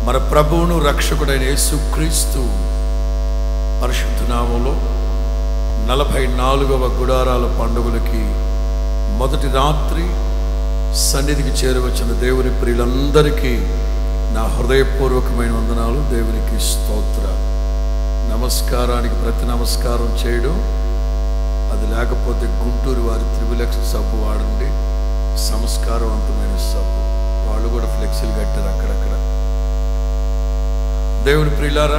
మన ప్రభువును రక్షకుడైన యేసుక్రీస్తు పరిశుద్ధ నామములో 44వ గుడారాల పండుగలకి మొదటి రాత్రి సన్నిధికి చేరవచ్చిన దేవుని ప్రియులందరికీ నా హృదయపూర్వకమైన వందనాలు. దేవునికి స్తోత్రాలు. నమస్కారానికి ప్రతి నమస్కారం చేయడం, అది లేకపోతే గుంటూరు వారి త్రిబులెక్స్ సబ్బు వాడండి, సంస్కారవంతమైన సబ్బు. వాళ్ళు కూడా ఫ్లెక్సీలు కట్టారు అక్కడక్కడ. దేవుని ప్రియులారా,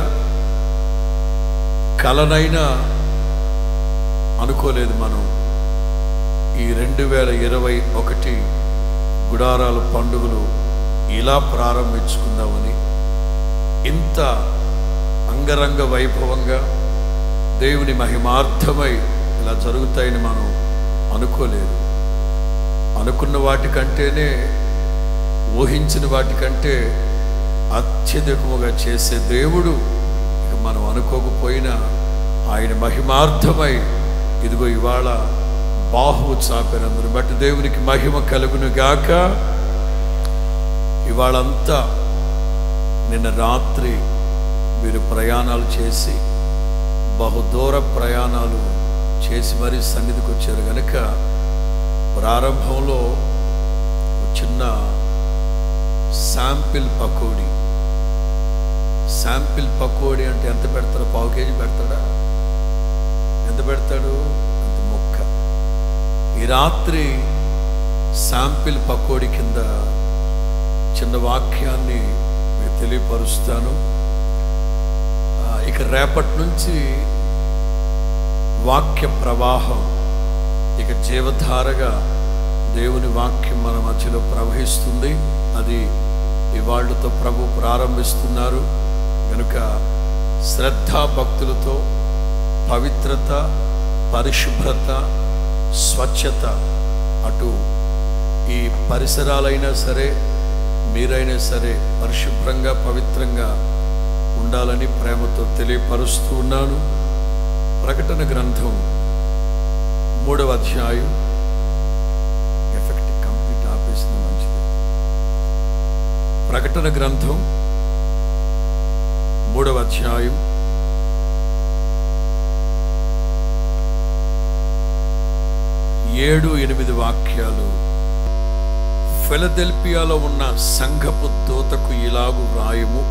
కలనైనా అనుకోలేదు మనం ఈ 2021 గుడారాల పండుగలు ఇలా ప్రారంభించుకుందామని. ఇంత అంగరంగ వైభవంగా దేవుని మహిమార్థమై ఇలా జరుగుతాయని మనం అనుకోలేదు. అనుకున్న వాటికంటేనే, ఊహించిన వాటికంటే అత్యధికముగా చేసే దేవుడు ఇక మనం అనుకోకపోయినా ఆయన మహిమార్థమై ఇదిగో ఇవాళ బాహువు చాపినందును బట్టి దేవునికి మహిమ కలుగును గాక. ఇవాళంతా నిన్న రాత్రి మీరు ప్రయాణాలు చేసి, బహుదూర ప్రయాణాలు చేసి మరీ సన్నిధికి వచ్చారు కనుక ప్రారంభంలో చిన్న శాంపిల్ పకోడీ అంటే ఎంత పెడతాడు? పావు కేజీ పెడతాడా? ఎంత పెడతాడు? అంత మొక్క. ఈ రాత్రి శాంపిల్ పకోడీ కింద చిన్న వాక్యాన్ని మీకు తెలియపరుస్తాను. ఇక రేపటి నుంచి వాక్య ప్రవాహం, ఇక జీవధారగా దేవుని వాక్యం మన మధ్యలో ప్రవహిస్తుంది. అది ఇవాళ్లతో ప్రభు ప్రారంభిస్తున్నారు కనుక శ్రద్ధా భక్తులతో పవిత్రత, పరిశుభ్రత, స్వచ్ఛత, అటు ఈ పరిసరాలైనా సరే మీరైనా సరే పరిశుభ్రంగా పవిత్రంగా ఉండాలని ప్రేమతో తెలియపరుస్తూ ఉన్నాను. ప్రకటన గ్రంథం 3వ అధ్యాయం. ఎఫెక్ట్ కంప్లీట్ ఆపేసిన మంచిది. ప్రకటన గ్రంథం 3వ అధ్యాయం 7-8 వాక్యాలు. ఫిలదెల్ఫియాలో ఉన్న సంఘపు దూతకు ఇలాగు వ్రాయుము: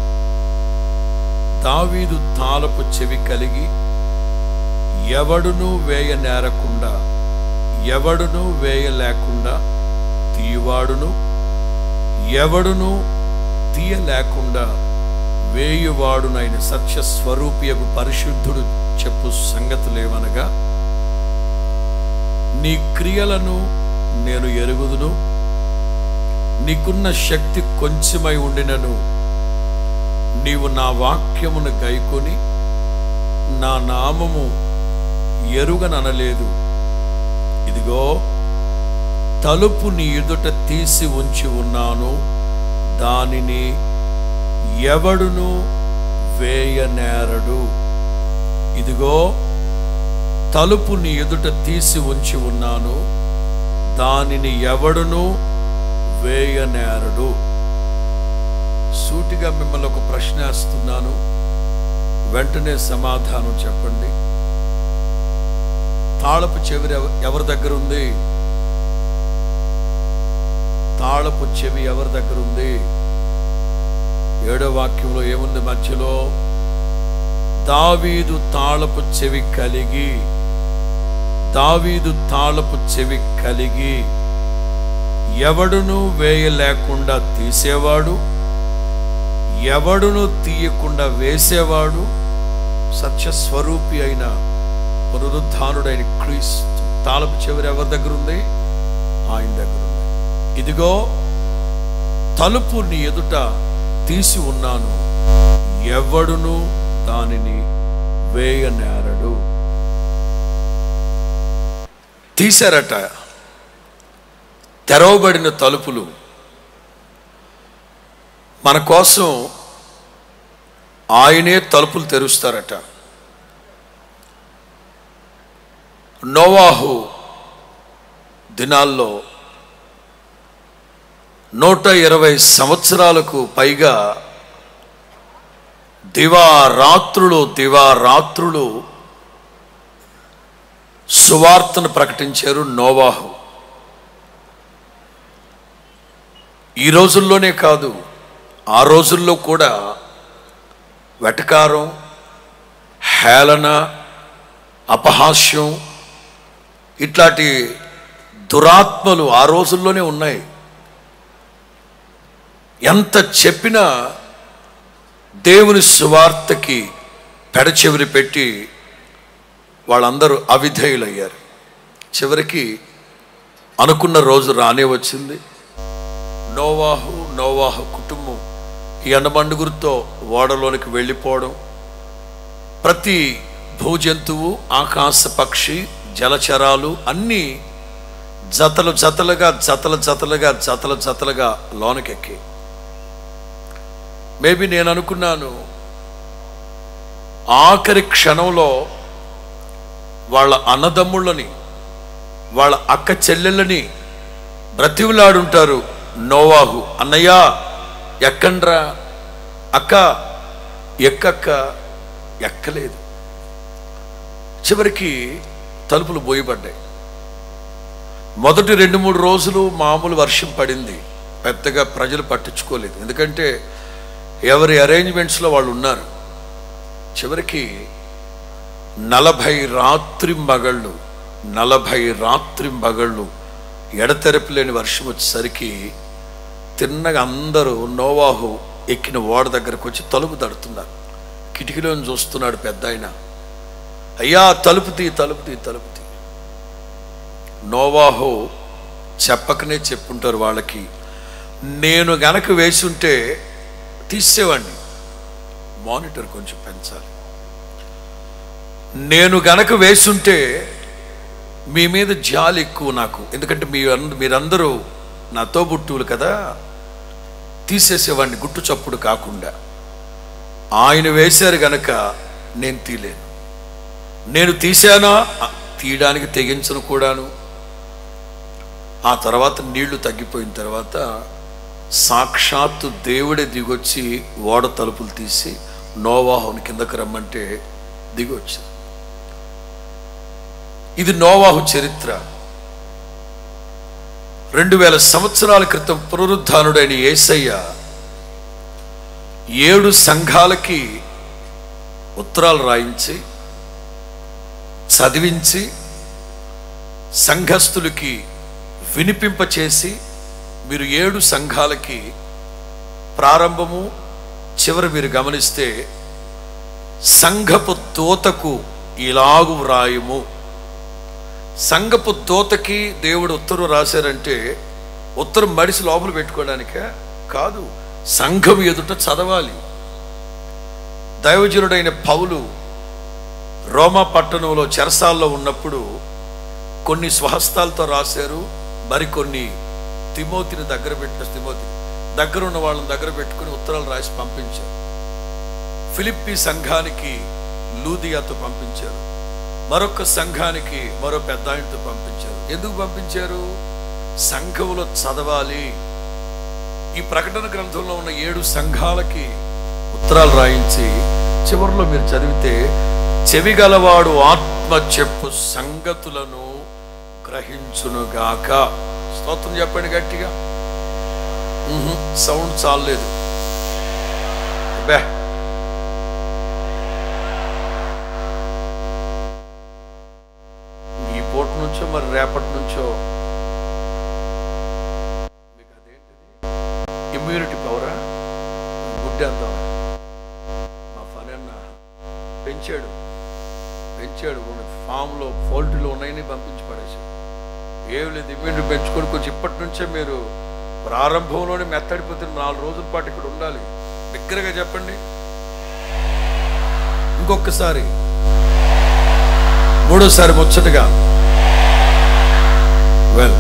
దావీదు తాళపు చెవి కలిగి ఎవడునూ వేయనేరకుండా, ఎవడునూ వేయలేకుండా తీయవాడును, ఎవడునూ తీయలేకుండా వేయువాడునైన సత్యస్వరూపియకు పరిశుద్ధుడు చెప్పు సంగతులేవనగా, నీ క్రియలను నేను ఎరుగుదును, నీకున్న శక్తి కొంచెమై ఉండినను నీవు నా వాక్యమును గైకొని నా నామము ఎరుగననలేదు. ఇదిగో తలుపు నీ ఎదుట తీసి ఉంచి ఉన్నాను, దానిని ఎవడును వేయనేరడు. ఇదిగో తలుపు నీ ఎదుట తీసి ఉంచి ఉన్నాను, దానిని ఎవడును వేయనేరడు. సూటిగా మిమ్మల్ని ఒక ప్రశ్న వేస్తున్నాను, వెంటనే సమాధానం చెప్పండి. తాళపు చెవి ఎవరి దగ్గర ఉంది? తాళపు చెవి ఎవరి దగ్గర ఉంది? 7వ వాక్యంలో ఏముంది? మధ్యలో దావీదు తాళపు చెవి కలిగి, దావీదు తాళపు చెవి కలిగి ఎవడును వేయలేకుండా తీసేవాడు, ఎవడును తీయకుండా వేసేవాడు సత్యస్వరూపి అయిన పునరుద్ధానుడైన క్రీస్తు. తాళపు చెవి ఎవరి దగ్గర ఉంది? ఆయన దగ్గర ఉంది. ఇదిగో తలుపు నీ ఎదుట తీసి ఉన్నాను, ఎవడును దానిని వేయనేరడు. తీశారట తెరవబడిన తలుపులు. మన కోసం ఆయనే తలుపులు తెరుస్తారట. నోవాహు దినాల్లో 120 సంవత్సరాలకు పైగా దివారాత్రులు సువార్తను ప్రకటించారు నోవాహు. ఈ రోజుల్లోనే కాదు, ఆ రోజుల్లో కూడా వెటకారం, హేళన, అపహాస్యం ఇట్లాంటి దురాత్మలు ఆ రోజుల్లోనే ఉన్నాయి. ఎంత చెప్పినా దేవుని సువార్తకి పెడచెవిరి పెట్టి వాళ్ళందరూ అవిధేయులయ్యారు. చివరికి అనుకున్న రోజు రానే వచ్చింది. నోవాహు కుటుంబం ఈ ఎండమండుగురితో ఓడలోనికి వెళ్ళిపోవడం, ప్రతి భూజంతువు, ఆకాశ పక్షి, జలచరాలు అన్నీ జతలుగా లోనకెక్కి. మేబీ నేను అనుకున్నాను, ఆఖరి క్షణంలో వాళ్ళ అన్నదమ్ముళ్ళని, వాళ్ళ అక్క చెల్లెళ్ళని బ్రతివులాడుంటారు. నోవాహు, అన్నయ్య ఎక్కండ్రా, అక్క ఎక్కలేదు. చివరికి తలుపులు బోయబడ్డాయి. మొదటి 2-3 రోజులు మామూలు వర్షం పడింది, పెద్దగా ప్రజలు పట్టించుకోలేదు, ఎందుకంటే ఎవరి అరేంజ్మెంట్స్లో వాళ్ళు ఉన్నారు. చివరికి 40 రాత్రింబగళ్ళు ఎడతెరపి లేని వర్షం వచ్చేసరికి తిన్నగా అందరూ నోవాహు ఎక్కిన ఓడ దగ్గరకు వచ్చి తలుపు తడుతున్నారు. కిటికీలోని చూస్తున్నాడు పెద్ద ఆయన. అయ్యా తలుపు తీ. నోవాహు చెప్పకనే చెప్పుంటారు వాళ్ళకి, నేను గనక వేసుంటే తీసేవాడిని, మానిటర్ కొంచెం పెంచాలి, నేను గనక వేసుంటే మీ మీద జాలి ఎక్కువ నాకు, ఎందుకంటే మీరందరూ నా తోబుట్టువులు కదా, తీసేసేవాడిని గుట్టు చప్పుడు కాకుండా. ఆయన వేశారు గనక నేను తీలేను, నేను తీశానా తీయడానికి తెగించను కూడాను. ఆ తర్వాత నీళ్లు తగ్గిపోయిన తర్వాత సాక్షాత్తు దేవుడే దిగొచ్చి ఓడ తలుపులు తీసి నోవాహుని కిందకు రమ్మంటే దిగొచ్చారు. ఇది నోవాహు చరిత్ర. 2000 సంవత్సరాల క్రితం పునరుద్ధానుడైన యేసయ్య 7 సంఘాలకి ఉత్తరాలు రాయించి చదివించి సంఘస్థులకి వినిపింపచేసి, మీరు 7 సంఘాలకి ప్రారంభము చివరి మీరు గమనిస్తే సంఘపు దూతకు ఇలాగు వ్రాయుము. సంఘపు దూతకి దేవుడు ఉత్తరం రాశారంటే ఉత్తరం మడిసి లోపల పెట్టుకోవడానికే కాదు, సంఘం ఎదుట చదవాలి. దైవజనుడైన పౌలు రోమా పట్టణంలో చెరసాల్లో ఉన్నప్పుడు కొన్ని స్వహస్తాలతో రాశారు, మరికొన్ని తిమోతిని దగ్గర ఉన్న వాళ్ళని దగ్గర పెట్టుకుని ఉత్తరాలు రాసి పంపించారు. ఫిలిప్పి సంఘానికి లూదియాతో పంపించారు, మరొక సంఘానికి మరో పెద్ద ఆయనతో పంపించారు. ఎందుకు పంపించారు? సంఘంలో చదవాలి. ఈ ప్రకటన గ్రంథంలో ఉన్న 7 సంఘాలకి ఉత్తరాలు రాయించి చివరిలో మీరు చదివితే, చెవిగలవాడు ఆత్మ చెప్పు సంగతులను గ్రహించునుగాక. స్తోత్రం చెప్పండి గట్టిగా. సౌండ్ చాలలేదు. ఈ పూట నుంచో మరి రేపటి నుంచో మీకు అదేంటిది ఇమ్యూనిటీ పవరా గుడ్డేద్దాం. మా పని అన్న పెంచాడు ఫామ్లో పౌల్ట్రీలో ఉన్నాయని పంపించి పడేసాడు. ఏం లేదు, ఇమ్యూనిటీ పెంచుకొని కొంచెం ఇప్పటి నుంచే మీరు ప్రారంభంలోనే మెత్తడిపోతే 4 రోజుల పాటు ఇక్కడ ఉండాలి. దగ్గరగా చెప్పండి. ఇంకొకసారి, మూడోసారి ముచ్చటగా. వెల్,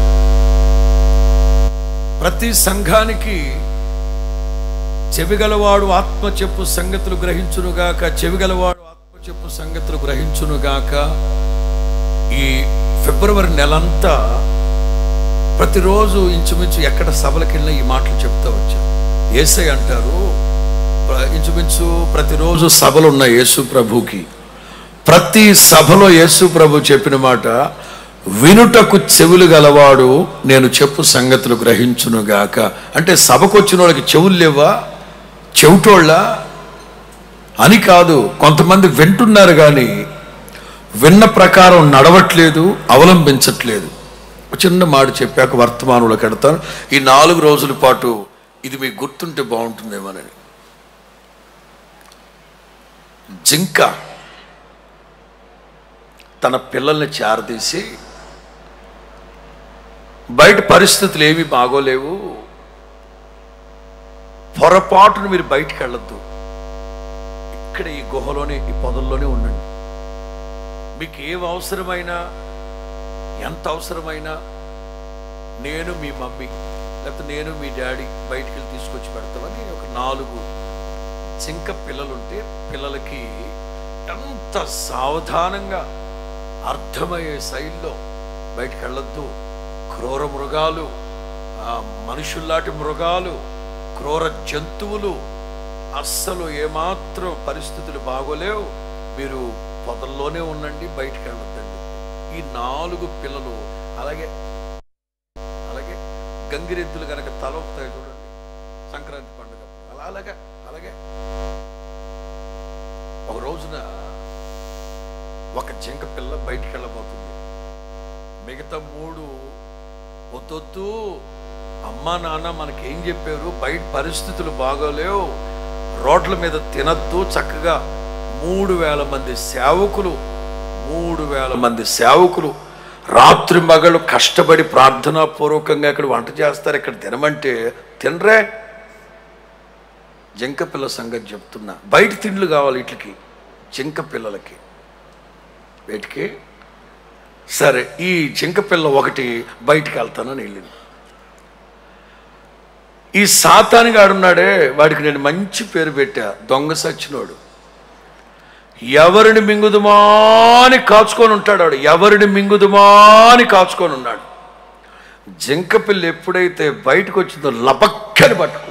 ప్రతి సంఘానికి చెవిగలవాడు ఆత్మ చెప్పు సంగతులు గ్రహించునుగాక, చెవిగలవాడు ఆత్మ చెప్పు సంగతులు గ్రహించునుగాక. ఈ ఫిబ్రవరి నెలంతా ప్రతిరోజు ఇంచుమించు ఎక్కడ సభలకు వెళ్ళినా ఈ మాటలు చెప్తా వచ్చారు. యేసయ్య అంటారు, ఇంచుమించు ప్రతిరోజు సభలు ఉన్నాయి యేసు ప్రభుకి. ప్రతి సభలో యేసు ప్రభు చెప్పిన మాట, వినుటకు చెవులు గలవాడు నేను చెప్పు సంగతులు గ్రహించునుగాక. అంటే సభకు వచ్చిన వాళ్ళకి చెవులు లేవా, చెవిటోళ్ళ అని కాదు. కొంతమంది వింటున్నారు కానీ విన్న ప్రకారం నడవట్లేదు, అవలంబించట్లేదు. చిన్న మాట చెప్పాక వర్తమానంలో కడతాను. ఈ 4 రోజుల పాటు ఇది మీకు గుర్తుంటే బాగుంటుందేమోనని. జింక తన పిల్లల్ని చేరదీసి, బయట పరిస్థితులు ఏమీ బాగోలేవు, పొరపాటును మీరు బయటికి వెళ్ళొద్దు, ఇక్కడ ఈ గుహలోనే ఈ పొదల్లోనే ఉండండి, మీకు ఏం అవసరమైనా ఎంత అవసరమైనా నేను మీ మమ్మీ లేకపోతే నేను మీ డాడీ బయటికి వెళ్ళి తీసుకొచ్చి పెడతామని ఒక 4 జింక పిల్లలుంటే పిల్లలకి ఎంత సావధానంగా అర్థమయ్యే శైలిలో బయటికి వెళ్ళొద్దు, క్రూర మృగాలు, మనుషుల్లాంటి మృగాలు, క్రూర జంతువులు, అస్సలు ఏమాత్రం పరిస్థితులు బాగోలేవు, మీరు పొదల్లోనే ఉండండి, బయటికి వెళ్ళొద్దండి. ఈ 4 పిల్లలు అలాగే అలాగే గంగిరెద్దులు కనుక తలొప్పుతాయి చూడండి సంక్రాంతి పండుగ, అలాగే అలాగే ఒక రోజున ఒక జింక పిల్ల బయటికి వెళ్ళబోతుంది. మిగతా 3 వద్దొద్దు, అమ్మా నాన్న మనకేం చెప్పారు, బయట పరిస్థితులు బాగోలేవు, రోడ్ల మీద తినద్దు, చక్కగా 3000 మంది సేవకులు 3000 మంది సేవకులు రాత్రి మగళ్ళు కష్టపడి ప్రార్థనాపూర్వకంగా ఇక్కడ వంట చేస్తారు, ఇక్కడ తినమంటే తినరే. జింక పిల్ల సంగతి చెప్తున్నా. బయట తిండ్లు కావాలి వీటికి, జింక పిల్లలకి వీటికి. సరే, ఈ జింక పిల్ల ఒకటి బయటికి వెళ్తానని వెళ్ళింది. ఈ సాతానుగాడున్నాడే, వాడికి నేను మంచి పేరు పెట్టా, దొంగ సచ్చినోడు. ఎవరిని మింగుదుమాని కాచుకొని ఉంటాడు వాడు, ఎవరిని మింగుదుమాని కాచుకొని ఉన్నాడు. జింక పిల్ల ఎప్పుడైతే బయటకు వచ్చిందో లబక్కని పట్టుకున్నాడు.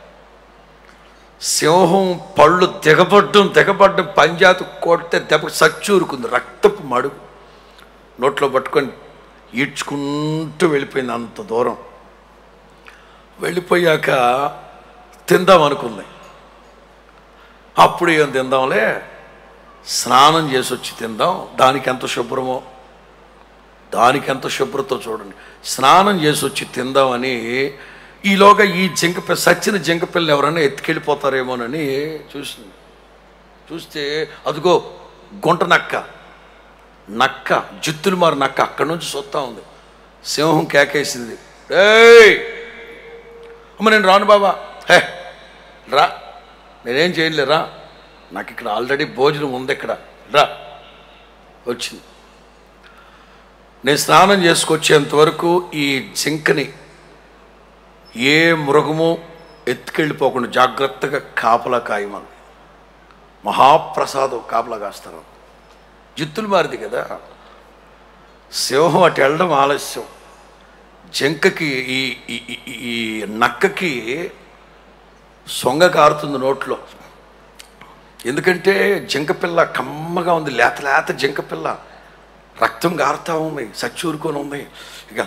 సింహం పళ్ళు దిగబడ్డం పంజాతు కొడితే దెబ్బకి సచ్చూరుకుంది, రక్తపు మడుగు నోట్లో పట్టుకొని ఈడ్చుకుంటూ వెళ్ళిపోయింది. అంత దూరం వెళ్ళిపోయాక తిందాం అనుకుంది. అప్పుడు ఏం తిందాంలే, స్నానం చేసి వచ్చి తిందాం, దానికి ఎంత శుభ్రమో, దానికి ఎంత శుభ్రతో చూడండి. స్నానం చేసి వచ్చి తిందామని ఈలోగా ఈ సచ్చిన జింక పిల్లని ఎవరైనా ఎత్తుకెళ్ళిపోతారేమోనని చూసింది. చూస్తే అదిగో గుంట నక్క జిత్తులు మారి నక్క అక్కడి నుంచి చూస్తూ ఉంది. సింహం కేకేసింది, ఏయ్ అమ్మ నేను రాను బాబా, రా, నేనేం చేయలేరా, నాకు ఇక్కడ ఆల్రెడీ భోజనం ఉంది, ఇక్కడ రా. వచ్చింది. నేను స్నానం చేసుకొచ్చేంతవరకు ఈ జింకని ఏ మృగము ఎత్తుకెళ్ళిపోకుండా జాగ్రత్తగా కాపలా కాయమని. మహాప్రసాదం కాపలా కాస్తారు. జిత్తులు మారిది కదా, సింహం అటు వెళ్ళడం ఆలస్యం. జింకకి ఈ నక్కకి సొంగ కారుతుంది నోట్లో. ఎందుకంటే జింక పిల్ల కమ్మగా ఉంది, లేత జింక పిల్ల, రక్తం గారుతా ఉంది, సచ్చూరుకొని ఉంది. ఇక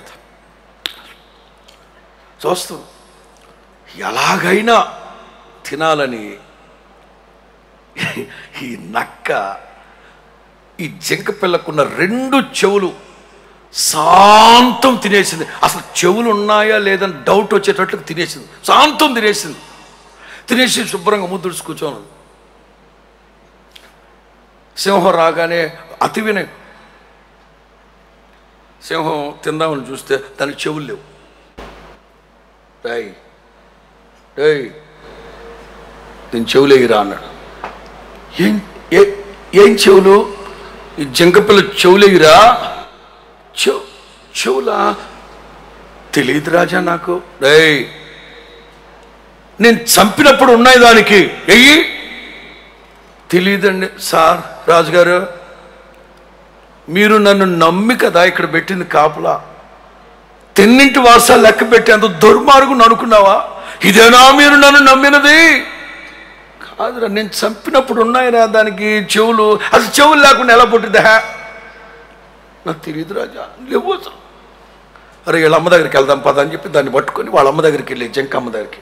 చూస్తూ ఎలాగైనా తినాలని ఈ నక్క ఈ జింక పిల్లకున్న 2 చెవులు శాంతం తినేసింది. అసలు చెవులు ఉన్నాయా లేదని డౌట్ వచ్చేటట్లు తినేసింది, శాంతం తినేసింది. తినేసి శుభ్రంగా ముద్దుడుచు కూర్చోను. సింహం రాగానే అతి వినయం, సింహం తిందామని చూస్తే దానికి చెవులు లేవు. దీని చెవులు ఎగిరా అన్నాడు. ఏం చెవులు? ఈ జింకపిల్ల చెవులు ఎగిరా? చెవులా? తెలియదు రాజా నాకు. నేను చంపినప్పుడు ఉన్నాయి దానికి, ఎయ్యి. తెలియదండి సార్, రాజుగారు మీరు నన్ను నమ్మి కదా ఇక్కడ పెట్టింది కాపలా, తిన్నింటి వాసాలు లెక్క పెట్టి అంత దుర్మార్గుని అనుకున్నావా? ఇదేనా మీరు నన్ను నమ్మినది? అదిరా నేను చంపినప్పుడు ఉన్నాయిరా దానికి చెవులు, అసలు చెవులు లేకుండా ఎలా పుట్టిందా? నాకు తెలియదు రాజా, లేవు అసలు. అరే వీళ్ళ అమ్మ దగ్గరికి వెళ్దాం పద అని చెప్పి దాన్ని పట్టుకొని వాళ్ళ అమ్మ దగ్గరికి వెళ్ళి జింకమ్మ దగ్గరికి,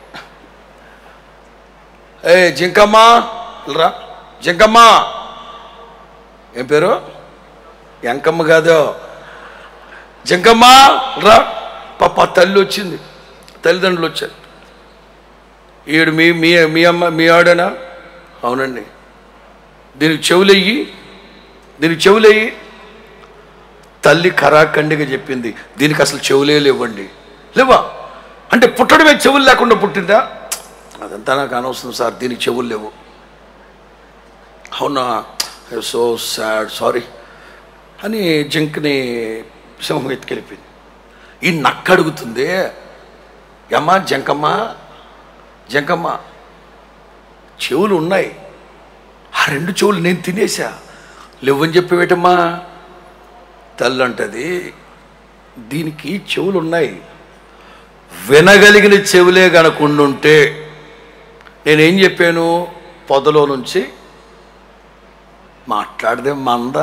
ఏ జింకమ్మ రా, జింకమ్మ, ఏం పేరు? ఎంకమ్మ కాదు, జింకమ్మ రా. పాప తల్లి వచ్చింది, తల్లిదండ్రులు వచ్చారు. ఈడు మీ మీ మీ అమ్మ మీ ఆడేనా? అవునండి. దీనికి చెవులెయ్యి, దీనికి చెవులెయ్యి. తల్లి ఖరాఖండిగా చెప్పింది, దీనికి అసలు చెవులే లేవండి. లేవా అంటే పుట్టడమే చెవులు లేకుండా పుట్టిందా? అదంతా నాకు అనవసరం సార్, దీనికి చెవులు లేవు. అవునా, సో సాడ్, సారీ అని జింకని సింహం ఎత్తుకెళ్ళిపోయింది. ఈ నక్క అడుగుతుంది, అమ్మా జంకమ్మ, జంకమ్మ చెవులు ఉన్నాయి, ఆ 2 చెవులు నేను తినేసా, లేవని చెప్పేవేటమ్మా? తల్లి అంటది, దీనికి చెవులు ఉన్నాయి, వినగలిగిన చెవులే కనుకుండుంటే నేనేం చెప్పాను? పొదలో నుంచి మాట్లాడదే మందా,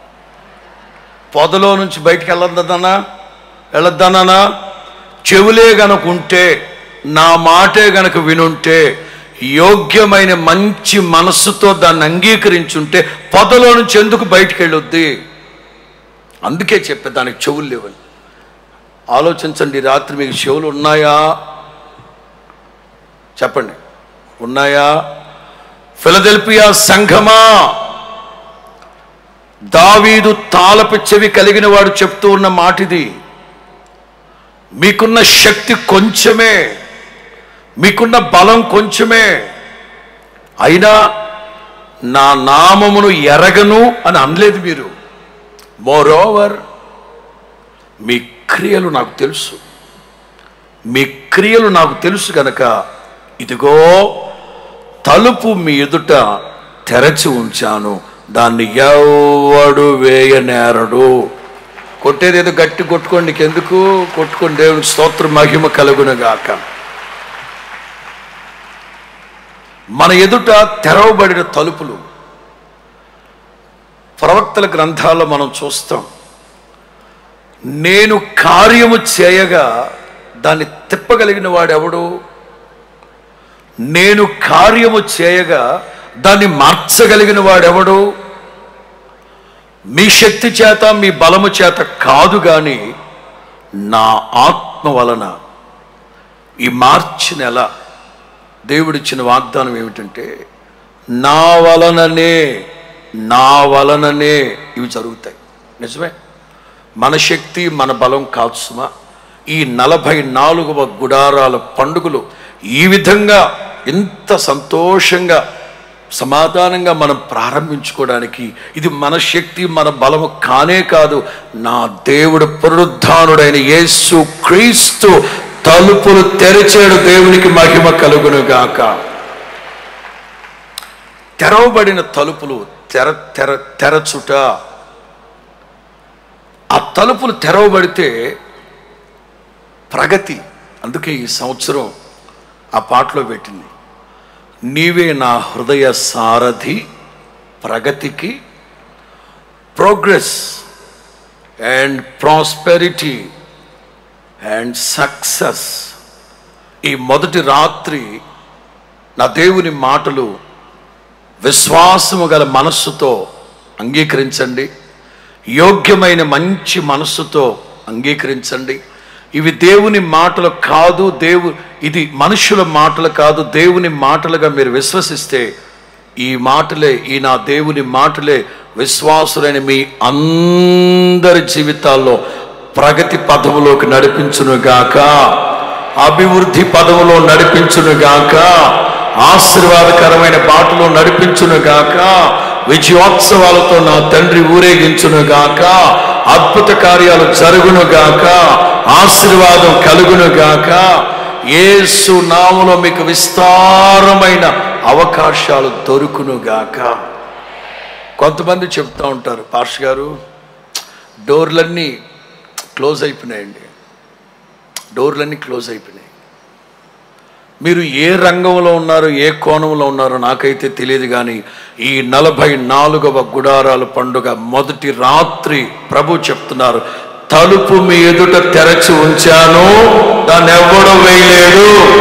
పొదలో నుంచి బయటికి వెళ్ళొద్దనా? చెవులే గనుకుంటే, నా మాటే గనక వినుంటే, యోగ్యమైన మంచి మనస్సుతో దాన్ని అంగీకరించుంటే పొదలో నుంచి ఎందుకు బయటికి వెళ్ళొద్ది? అందుకే చెప్పే దానికి చెవులు లేవని. ఆలోచించండి, రాత్రి మీకు చెవులు ఉన్నాయా? చెప్పండి, ఉన్నాయా? ఫిలదెల్ఫియా సంఘమా, దావీదు తాళపు చెవి కలిగిన వాడు చెప్తూ ఉన్న మాటిది. మీకున్న శక్తి కొంచెమే, మీకున్న బలం కొంచెమే, అయినా నా నామమును ఎరగను అని అనలేదు మీరు. మోరోవర్ మీ క్రియలు నాకు తెలుసు, మీ క్రియలు నాకు తెలుసు కనుక ఇదిగో తలుపు మీ ఎదుట తెరచి ఉంచాను, దాన్ని ఎవడు వేయనేరడు. కొట్టేది ఏదో గట్టి కొట్టుకోండి, ఎందుకు కొట్టుకోండి, దేవునికి స్తోత్ర మహిమ కలుగునుగాక. మన ఎదుట తెరవబడిన తలుపులు ప్రవక్తల గ్రంథాల్లో మనం చూస్తాం. నేను కార్యము చేయగా దాన్ని తిప్పగలిగిన వాడెవడు? నేను కార్యము చేయగా దాన్ని మార్చగలిగిన వాడెవడు? మీ శక్తి చేత, మీ బలము చేత కాదు, కానీ నా ఆత్మ వలన. ఈ మార్చి నెల దేవుడిచ్చిన వాగ్దానం ఏమిటంటే, నా వలననే ఇవి జరుగుతాయి. నిజమే, మన శక్తి మన బలం కాదు సుమా. ఈ 44వ గుడారాల పండుగలు ఈ విధంగా ఇంత సంతోషంగా సమాధానంగా మనం ప్రారంభించుకోవడానికి ఇది మన శక్తి మన బలము కానే కాదు, నా దేవుడు పునరుద్ధానుడైన యేసు క్రీస్తు తలుపులు తెరిచాడు. దేవునికి మహిమ కలుగునుగాక. తెరవబడిన తలుపులు తెరచుట. ఆ తలుపులు తెరవబడితే ప్రగతి. అందుకే ఈ సంవత్సరం ఆ పాటలో పెట్టింది, నీవే నా హృదయ సారథి ప్రగతికి, progress and prosperity and success. ఈ మొదటి రాత్రి నా దేవుని మాటలు విశ్వాసము గల మనస్సుతో అంగీకరించండి, యోగ్యమైన మంచి మనస్సుతో అంగీకరించండి. ఇవి దేవుని మాటలు కాదు, ఇది మనుషుల మాటలు కాదు, దేవుని మాటలుగా మీరు విశ్వసిస్తే ఈ మాటలే, ఈ నా దేవుని మాటలే విశ్వాసులైన మీ అందరి జీవితాల్లో ప్రగతి పదములోకి నడిపించునుగాక, అభివృద్ధి పదములో నడిపించునుగాక, ఆశీర్వాదకరమైన బాటలో నడిపించునుగాక, విజయోత్సవాలతో నా తండ్రి ఊరేగించునుగాక, అద్భుత కార్యాలు జరుగునుగాక, ఆశీర్వాదం కలుగునుగాక. యేసు నామములో మీకు విస్తారమైన అవకాశాలు దొరుకునుగాక. కొంతమంది చెప్తూ ఉంటారు, పాస్టర్ గారు డోర్లన్నీ క్లోజ్ అయిపోయినాయండి, డోర్లన్నీ క్లోజ్ అయిపోయినాయి. మీరు ఏ రంగంలో ఉన్నారో, ఏ కోణంలో ఉన్నారో నాకైతే తెలియదు, కానీ ఈ 44వ గుడారాల పండుగ మొదటి రాత్రి ప్రభు చెప్తున్నారు, తలుపు మీ ఎదుట తెరచి ఉంచాను, దాన్ని ఎవడో వేయలేడు.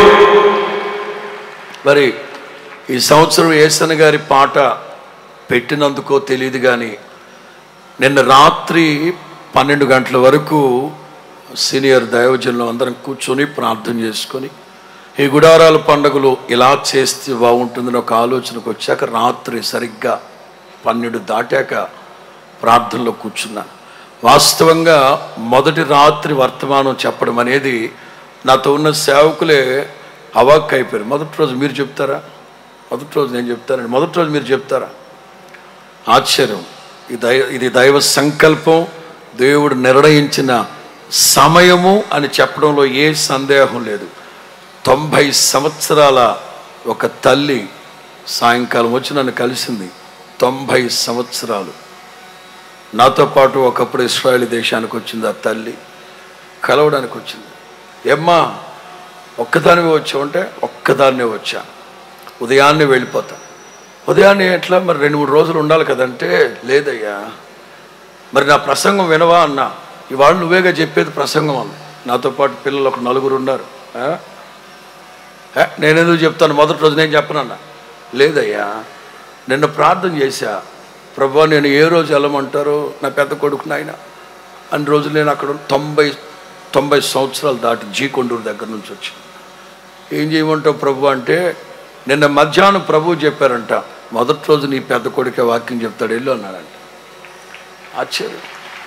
మరి ఈ సంవత్సరం యేసన్న గారి పాట పెట్టినందుకో తెలియదు, కానీ నిన్న రాత్రి 12 గంటల వరకు సీనియర్ దైవజనులు అందరం కూర్చొని ప్రార్థన చేసుకొని ఈ గుడారాల పండుగలు ఇలా చేస్తే బాగుంటుందని ఒక ఆలోచనకు వచ్చాక రాత్రి సరిగ్గా 12 దాటాక ప్రార్థనలో కూర్చున్నాను. వాస్తవంగా మొదటి రాత్రి వర్తమానం చెప్పడం అనేది నాతో ఉన్న సేవకులే అవాక్ అయిపోయారు. మొదటి రోజు మీరు చెప్తారా? మొదటి రోజు నేను చెప్తానండి. మొదటి రోజు మీరు చెప్తారా? ఆశ్చర్యం. ఇది దైవ సంకల్పం, దేవుడు నిర్ణయించిన సమయము అని చెప్పడంలో ఏ సందేహం లేదు. 90 సంవత్సరాల ఒక తల్లి సాయంకాలం వచ్చి నన్ను కలిసింది. 90 సంవత్సరాలు నాతో పాటు ఒకప్పుడు ఇస్రాయేల్ దేశానికి వచ్చింది. ఆ తల్లి కలవడానికి వచ్చింది. ఏమ్మా ఒక్కదానివే వచ్చావంటే ఒక్కదాన్నే వచ్చా, ఉదయాన్నే వెళ్ళిపోతా. ఉదయాన్నే ఎట్లా మరి 2-3 రోజులు ఉండాలి కదంటే, లేదయ్యా మరి నా ప్రసంగం వినవా అన్నా. ఇవాళ నువ్వేగా చెప్పేది ప్రసంగం అన్న. నాతో పాటు పిల్లలు ఒక 4 ఉన్నారు. నేనెందుకు చెప్తాను, మొదటి రోజు నేను చెప్పనన్నా. లేదయ్యా నిన్న ప్రార్థన చేశా, ప్రభువా నేను ఏ రోజు వెళ్ళమంటారో నా పెద్ద కొడుకు నాయన అన్ని రోజులు నేను అక్కడ 90 సంవత్సరాలు దాటి జీకొండూరు దగ్గర నుంచి వచ్చి ఏం చేయమంటావు ప్రభు అంటే, నిన్న మధ్యాహ్నం ప్రభు చెప్పారంట, మొదటి రోజు నీ పెద్ద కొడుకే వాక్యం చెప్తాడు వెళ్ళు అన్నాడంట. ఆశ్చర్యం.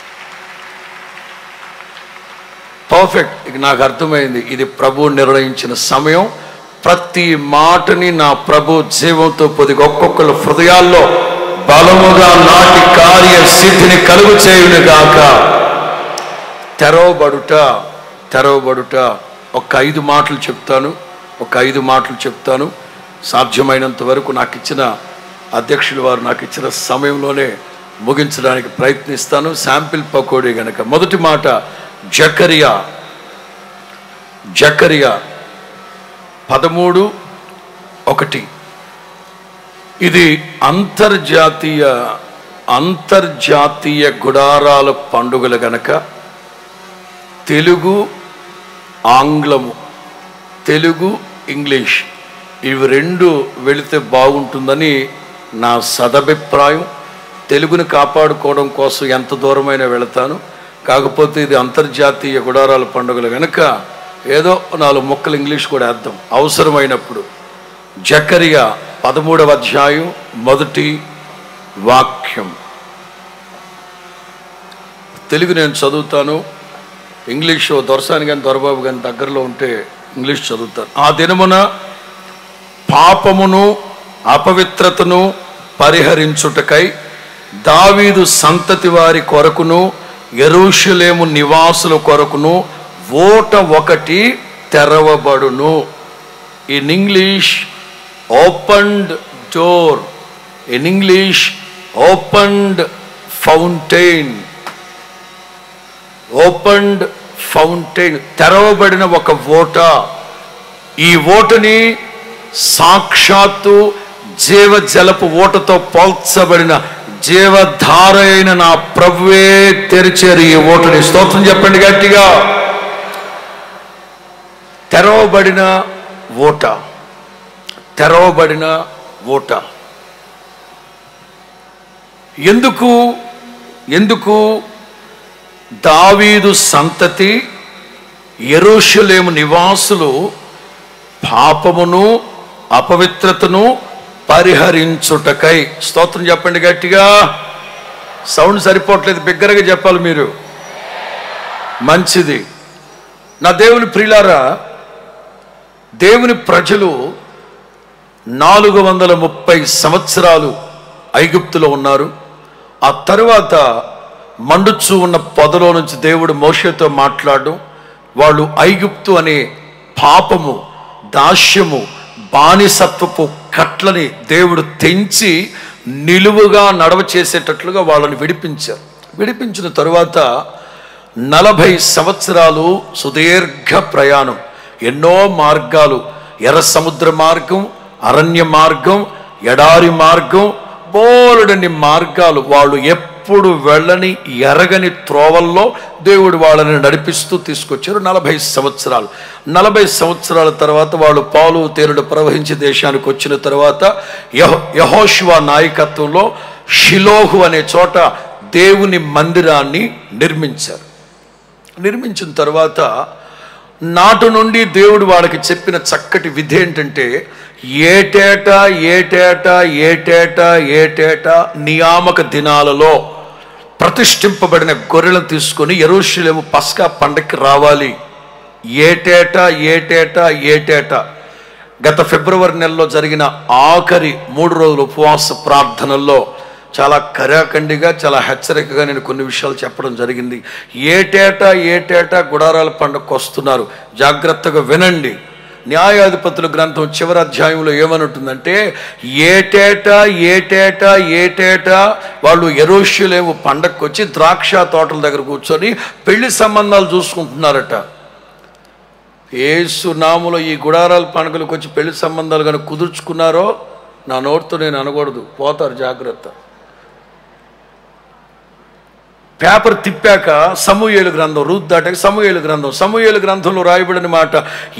పర్ఫెక్ట్. ఇక నాకు అర్థమైంది, ఇది ప్రభు నిర్ణయించిన సమయం. ప్రతి మాటని నా ప్రభు జీవంతో పొదిగి ఒక్కొక్కరు హృదయాల్లో బలముగా నాటి కార్య సిద్ధిని కలుగు చేయును గాక. తెరవబడుట ఒక 5 మాటలు చెప్తాను. సాధ్యమైనంత వరకు నాకు ఇచ్చిన అధ్యక్షులు వారు నాకు ఇచ్చిన సమయంలోనే ముగించడానికి ప్రయత్నిస్తాను. శాంపిల్ పకోడీ గనక. మొదటి మాట జకరియా 13:1. ఇది అంతర్జాతీయ గుడారాల పండుగలు గనక తెలుగు, ఆంగ్లము, తెలుగు, ఇంగ్లీష్ ఇవి 2 వెళితే బాగుంటుందని నా సదభిప్రాయం. తెలుగుని కాపాడుకోవడం కోసం ఎంత దూరమైనా వెళతాను. కాకపోతే ఇది అంతర్జాతీయ గుడారాల పండుగలు కనుక ఏదో 4 ముక్కలు ఇంగ్లీష్ కూడా వేద్దాం అవసరమైనప్పుడు. జకరియా 13వ అధ్యాయం 1వ వాక్యం. తెలుగు నేను చదువుతాను, ఇంగ్లీషు దొరసాని కానీ దొరబాబు కానీ దగ్గరలో ఉంటే ఇంగ్లీష్ చదువుతాను. ఆ దినమున పాపమును అపవిత్రతను పరిహరించుటకై దావీదు సంతతి వారి కొరకును యెరూషలేము నివాసుల కొరకును ఓట ఒకటి తెరవబడును. In English opened door, in English opened fountain. Opened fountain, తెరవబడిన ఒక ఓట. ఈ ఓటని సాక్షాత్తు జీవజలపు ఓటతో పోల్చబడిన జీవధార అయిన నా ప్రభువే తెరిచారు ఈ ఓటని. స్తోత్రం చెప్పండి గట్టిగా. తెరవబడిన ఓట. ఎందుకు దావీదు సంతతి యెరూషలేము నివాసులు పాపమును అపవిత్రతను పరిహరించుటకై. స్తోత్రం చెప్పండి గట్టిగా. సౌండ్ సరిపోవట్లేదు, బిగ్గరగా చెప్పాలి మీరు. మంచిది. నా దేవుని ప్రియులారా, దేవుని ప్రజలు 430 సంవత్సరాలు ఐగుప్తులో ఉన్నారు. ఆ తరువాత మండుచూ ఉన్న పొదలో నుంచి దేవుడు మోషేతో మాట్లాడడం, వాళ్ళు ఐగుప్తు అనే పాపము, దాస్యము, బానిసత్వపు కట్లని దేవుడు తెంచి నిలువుగా నడవ చేసేటట్లుగా వాళ్ళని విడిపించారు. విడిపించిన తరువాత 40 సంవత్సరాలు సుదీర్ఘ ప్రయాణం, ఎన్నో మార్గాలు, ఎర్ర సముద్ర మార్గం, అరణ్య మార్గం, ఎడారి మార్గం, బోలెడన్ని మార్గాలు, వాళ్ళు ఎప్పుడు వెళ్ళని ఎరగని త్రోవల్లో దేవుడు వాళ్ళని నడిపిస్తూ తీసుకొచ్చారు. 40 సంవత్సరాలు. 40 సంవత్సరాల తర్వాత వాళ్ళు పాలు తేనెలు ప్రవహించే దేశానికి వచ్చిన తర్వాత యెహోషువ నాయకత్వంలో షిలోహు అనే చోట దేవుని మందిరాన్ని నిర్మించారు. నిర్మించిన తర్వాత నాటు నుండి దేవుడు వాళ్ళకి చెప్పిన చక్కటి విధి ఏంటంటే, ఏటేటా నియామక దినాలలో ప్రతిష్ఠింపబడిన గొర్రెలను తీసుకొని యెరూషలేము పస్కా పండక్కి రావాలి. ఏటేటా గత ఫిబ్రవరి నెలలో జరిగిన ఆఖరి 3 రోజుల ఉపవాస ప్రార్థనల్లో చాలా కరాఖండిగా, చాలా హెచ్చరికగా నేను కొన్ని విషయాలు చెప్పడం జరిగింది. ఏటేటా గుడారాల పండుగకు వస్తున్నారు, జాగ్రత్తగా వినండి. న్యాయాధిపతుల గ్రంథం చివరి అధ్యాయంలో ఏమనుంటుందంటే, ఏటేటా వాళ్ళు యెరూషలేము పండగకు వచ్చి ద్రాక్ష తోటల దగ్గర కూర్చొని పెళ్లి సంబంధాలు చూసుకుంటున్నారట. యేసు నామములో ఈ గుడారాల పండుగలకు వచ్చి పెళ్లి సంబంధాలు కనుక కుదుర్చుకున్నారో నా నోటితో నేను అనకూడదు, పోతారు, జాగ్రత్త. పేపర్ తిప్పాక సమూయేలు గ్రంథం, రూతు దాటాక సమూయేలు గ్రంథంలో రాయబడిన మాట,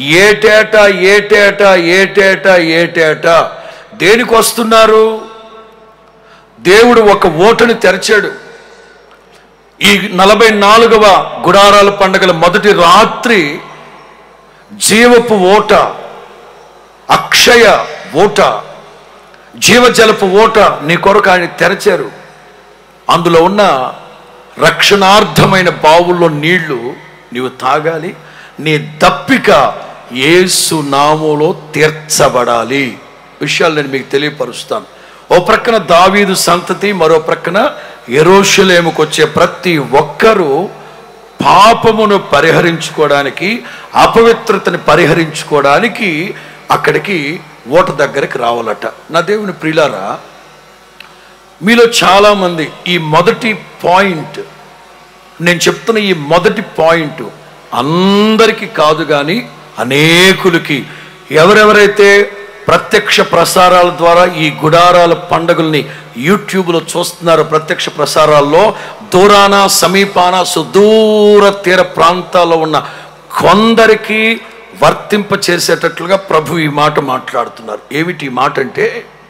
ఏటేటా దేనికి వస్తున్నారు? దేవుడు ఒక ఓటని తెరచాడు. ఈ 44వ గుడారాల పండుగల మొదటి రాత్రి జీవపు ఓట, అక్షయ ఓట, జీవజలపు ఓట నీ కొరకు ఆయన తెరచారు. అందులో ఉన్న రక్షణార్థమైన బావుల్లో నీళ్లు నీవు తాగాలి. నీ దప్పిక యేసు నామములో తీర్చబడాలి. విషయాలు నేను మీకు తెలియపరుస్తాను. ఓ ప్రక్కన దావీదు సంతతి, మరో ప్రక్కన యెరూషలేముకు వచ్చే ప్రతి ఒక్కరూ పాపమును పరిహరించుకోవడానికి, అపవిత్రతని పరిహరించుకోవడానికి అక్కడికి ఓట దగ్గరికి రావాలట. నా దేవుని ప్రియులారా, మీలో చాలామంది ఈ మొదటి పాయింట్, నేను చెప్తున్న ఈ మొదటి పాయింట్ అందరికీ కాదు కానీ అనేకులకి, ఎవరెవరైతే ప్రత్యక్ష ప్రసారాల ద్వారా ఈ గుడారాల పండుగల్ని యూట్యూబ్లో చూస్తున్నారో, ప్రత్యక్ష ప్రసారాల్లో దూరాన, సమీపాన, సుదూర తీర ప్రాంతాల్లో ఉన్న కొందరికి వర్తింప చేసేటట్లుగా ప్రభు ఈ మాట మాట్లాడుతున్నారు. ఏమిటి ఈ మాట అంటే,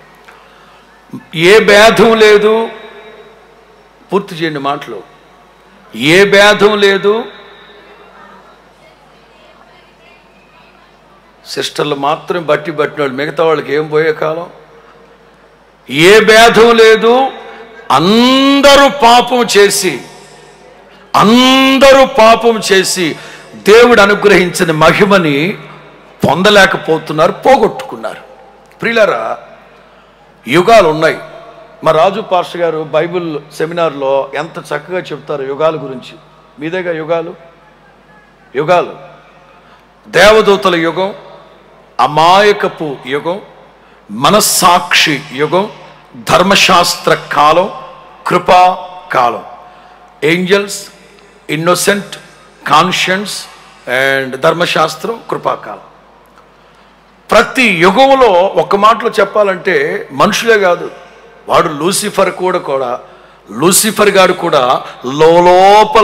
ఏ భేదం లేదు, పూర్తి చేయండి మాటలు, ఏ భేదం లేదు, సిస్టర్లు మాత్రం బట్టి పట్టినవాళ్ళు, మిగతా వాళ్ళకి ఏం పోయే కాలం. ఏ భేదం లేదు, అందరూ పాపం చేసి దేవుడు అనుగ్రహించిన మహిమని పొందలేకపోతున్నారు, పోగొట్టుకున్నారు. ప్రియులారా, యుగాలు ఉన్నాయి. మా రాజు పాస్టర్ గారు బైబిల్ సెమినార్లో ఎంత చక్కగా చెప్తారు యుగాల గురించి. మీదేగా యుగాలు, దేవదూతల యుగం, అమాయకపు యుగం, మనస్సాక్షి యుగం, ధర్మశాస్త్ర కాలం, కృపా కాలం, ఏంజల్స్, ఇన్నోసెంట్, కాన్షియన్స్ అండ్ ధర్మశాస్త్రం, కృపాకాలం. ప్రతి యుగంలో ఒక మాటలో చెప్పాలంటే మనుషులే కాదు, వాడు లూసిఫర్ గాడు కూడా లోపల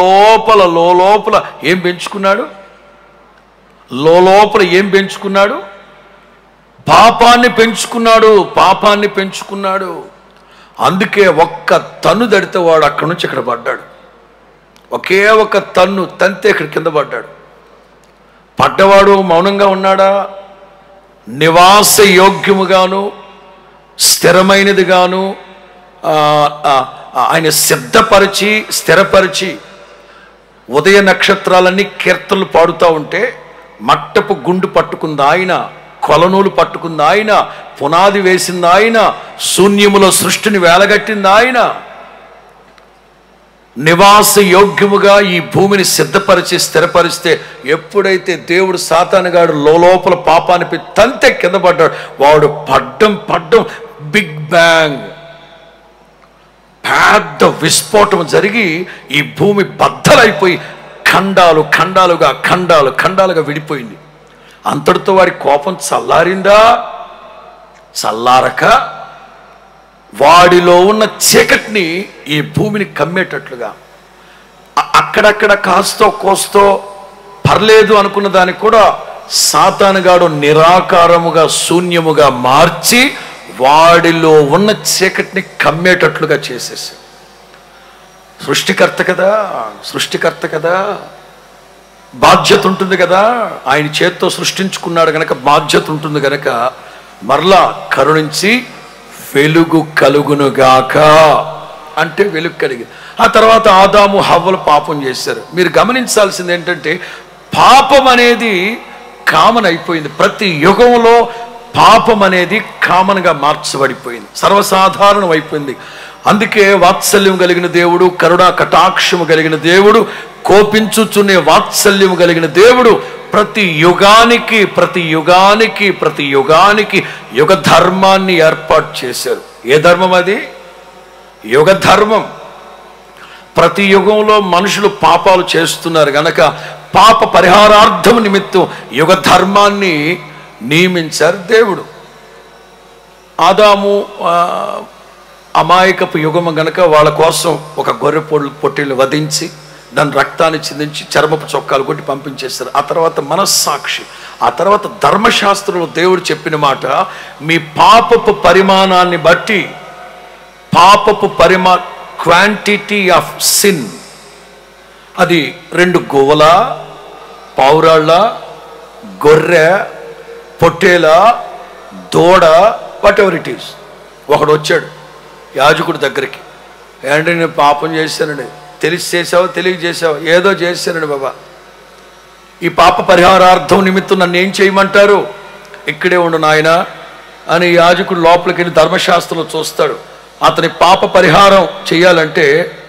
ఏం పెంచుకున్నాడు? పాపాన్ని పెంచుకున్నాడు. అందుకే ఒక్క తన్ను దడితే వాడు అక్కడి నుంచి ఇక్కడ పడ్డాడు. ఒకే ఒక తన్ను తంతే ఇక్కడ కింద పడ్డాడు. పడ్డవాడు మౌనంగా ఉన్నాడా? నివాస యోగ్యముగాను, స్థిరమైనదిగాను ఆయన స్థిరపరిచి ఉదయ నక్షత్రాలన్నీ కీర్తనలు పాడుతూ ఉంటే, మట్టపు గుండు పట్టుకుంది ఆయన, కొలనూలు పట్టుకుంది ఆయన, పునాది వేసింది ఆయన, శూన్యములో సృష్టిని వేలగట్టింది ఆయన. నివాస యోగ్యముగా ఈ భూమిని సిద్ధపరిచి స్థిరపరిస్తే, ఎప్పుడైతే దేవుడు సాతానుగాడు లోపల పాపాన్ని తంతే కింద పడ్డాడు, వాడు పడ్డం బిగ్ బ్యాంగ్, పెద్ద విస్ఫోటం జరిగి ఈ భూమి బద్దలైపోయి ఖండాలుగా విడిపోయింది. అంతటితో వారి కోపం చల్లారిందా? చల్లారక వాడిలో ఉన్న చీకటిని ఈ భూమిని కమ్మేటట్లుగా అక్కడక్కడ కాస్తో కోస్తో పర్లేదు అనుకున్న దానికి కూడా సాతానుగాడు నిరాకారముగా శూన్యముగా మార్చి వాడిలో ఉన్న చీకటిని కమ్మేటట్లుగా చేసేసి. సృష్టికర్త కదా, సృష్టికర్త కదా, బాధ్యత ఉంటుంది కదా. ఆయన చేత్తో సృష్టించుకున్నాడు గనక బాధ్యత ఉంటుంది గనక మరలా కరుణించి వెలుగు కలుగునుగాక అంటే వెలుగు కలిగింది. ఆ తర్వాత ఆదాము హవ్వలు పాపం చేశారు. మీరు గమనించాల్సింది ఏంటంటే పాపం అనేది కామన్ అయిపోయింది. ప్రతి యుగంలో పాపం అనేది కామన్గా మార్చబడిపోయింది, సర్వసాధారణం అయిపోయింది. అందుకే వాత్సల్యం కలిగిన దేవుడు, కరుణా కటాక్షము కలిగిన దేవుడు, కోపించుచునే వాత్సల్యము కలిగిన దేవుడు ప్రతి యుగానికి ప్రతి యుగానికి ప్రతి యుగానికి యుగ ధర్మాన్ని ఏర్పాటు చేశారు. ఏ ధర్మం అది? యుగ ధర్మం. ప్రతి యుగంలో మనుషులు పాపాలు చేస్తున్నారు గనక పాప పరిహారార్థం నిమిత్తం యుగ ధర్మాన్ని నియమించారు దేవుడు. ఆదాము అమాయకపు యుగము గనక వాళ్ళ కోసం ఒక గొర్రె పొట్టేలు వధించి దాని రక్తాన్ని చిందించి చర్మపు చొక్కాలు కొట్టి పంపించేస్తారు. ఆ తర్వాత మనస్సాక్షి, ఆ తర్వాత ధర్మశాస్త్రంలో దేవుడు చెప్పిన మాట, మీ పాపపు పరిమాణాన్ని బట్టి పాపపు క్వాంటిటీ ఆఫ్ సిన్, అది 2 గోవల, పావురాళ్ళ, గొర్రె, పొట్టేల, దూడ, వాట్ ఎవర్ ఇట్ ఈస్. ఒకడు వచ్చాడు యాజకుడి దగ్గరికి, ఏంటంటే నేను పాపం చేశానండి. తెలిసి చేసావా తెలియక చేసావా? ఏదో చేశానండి బాబా, ఈ పాప పరిహారార్థం నిమిత్తం నన్ను ఏం చేయమంటారు? ఇక్కడే ఉండు నాయన అని యాజకుడు లోపలికి వెళ్ళి ధర్మశాస్త్రంలో చూస్తాడు. అతని పాప పరిహారం చేయాలంటే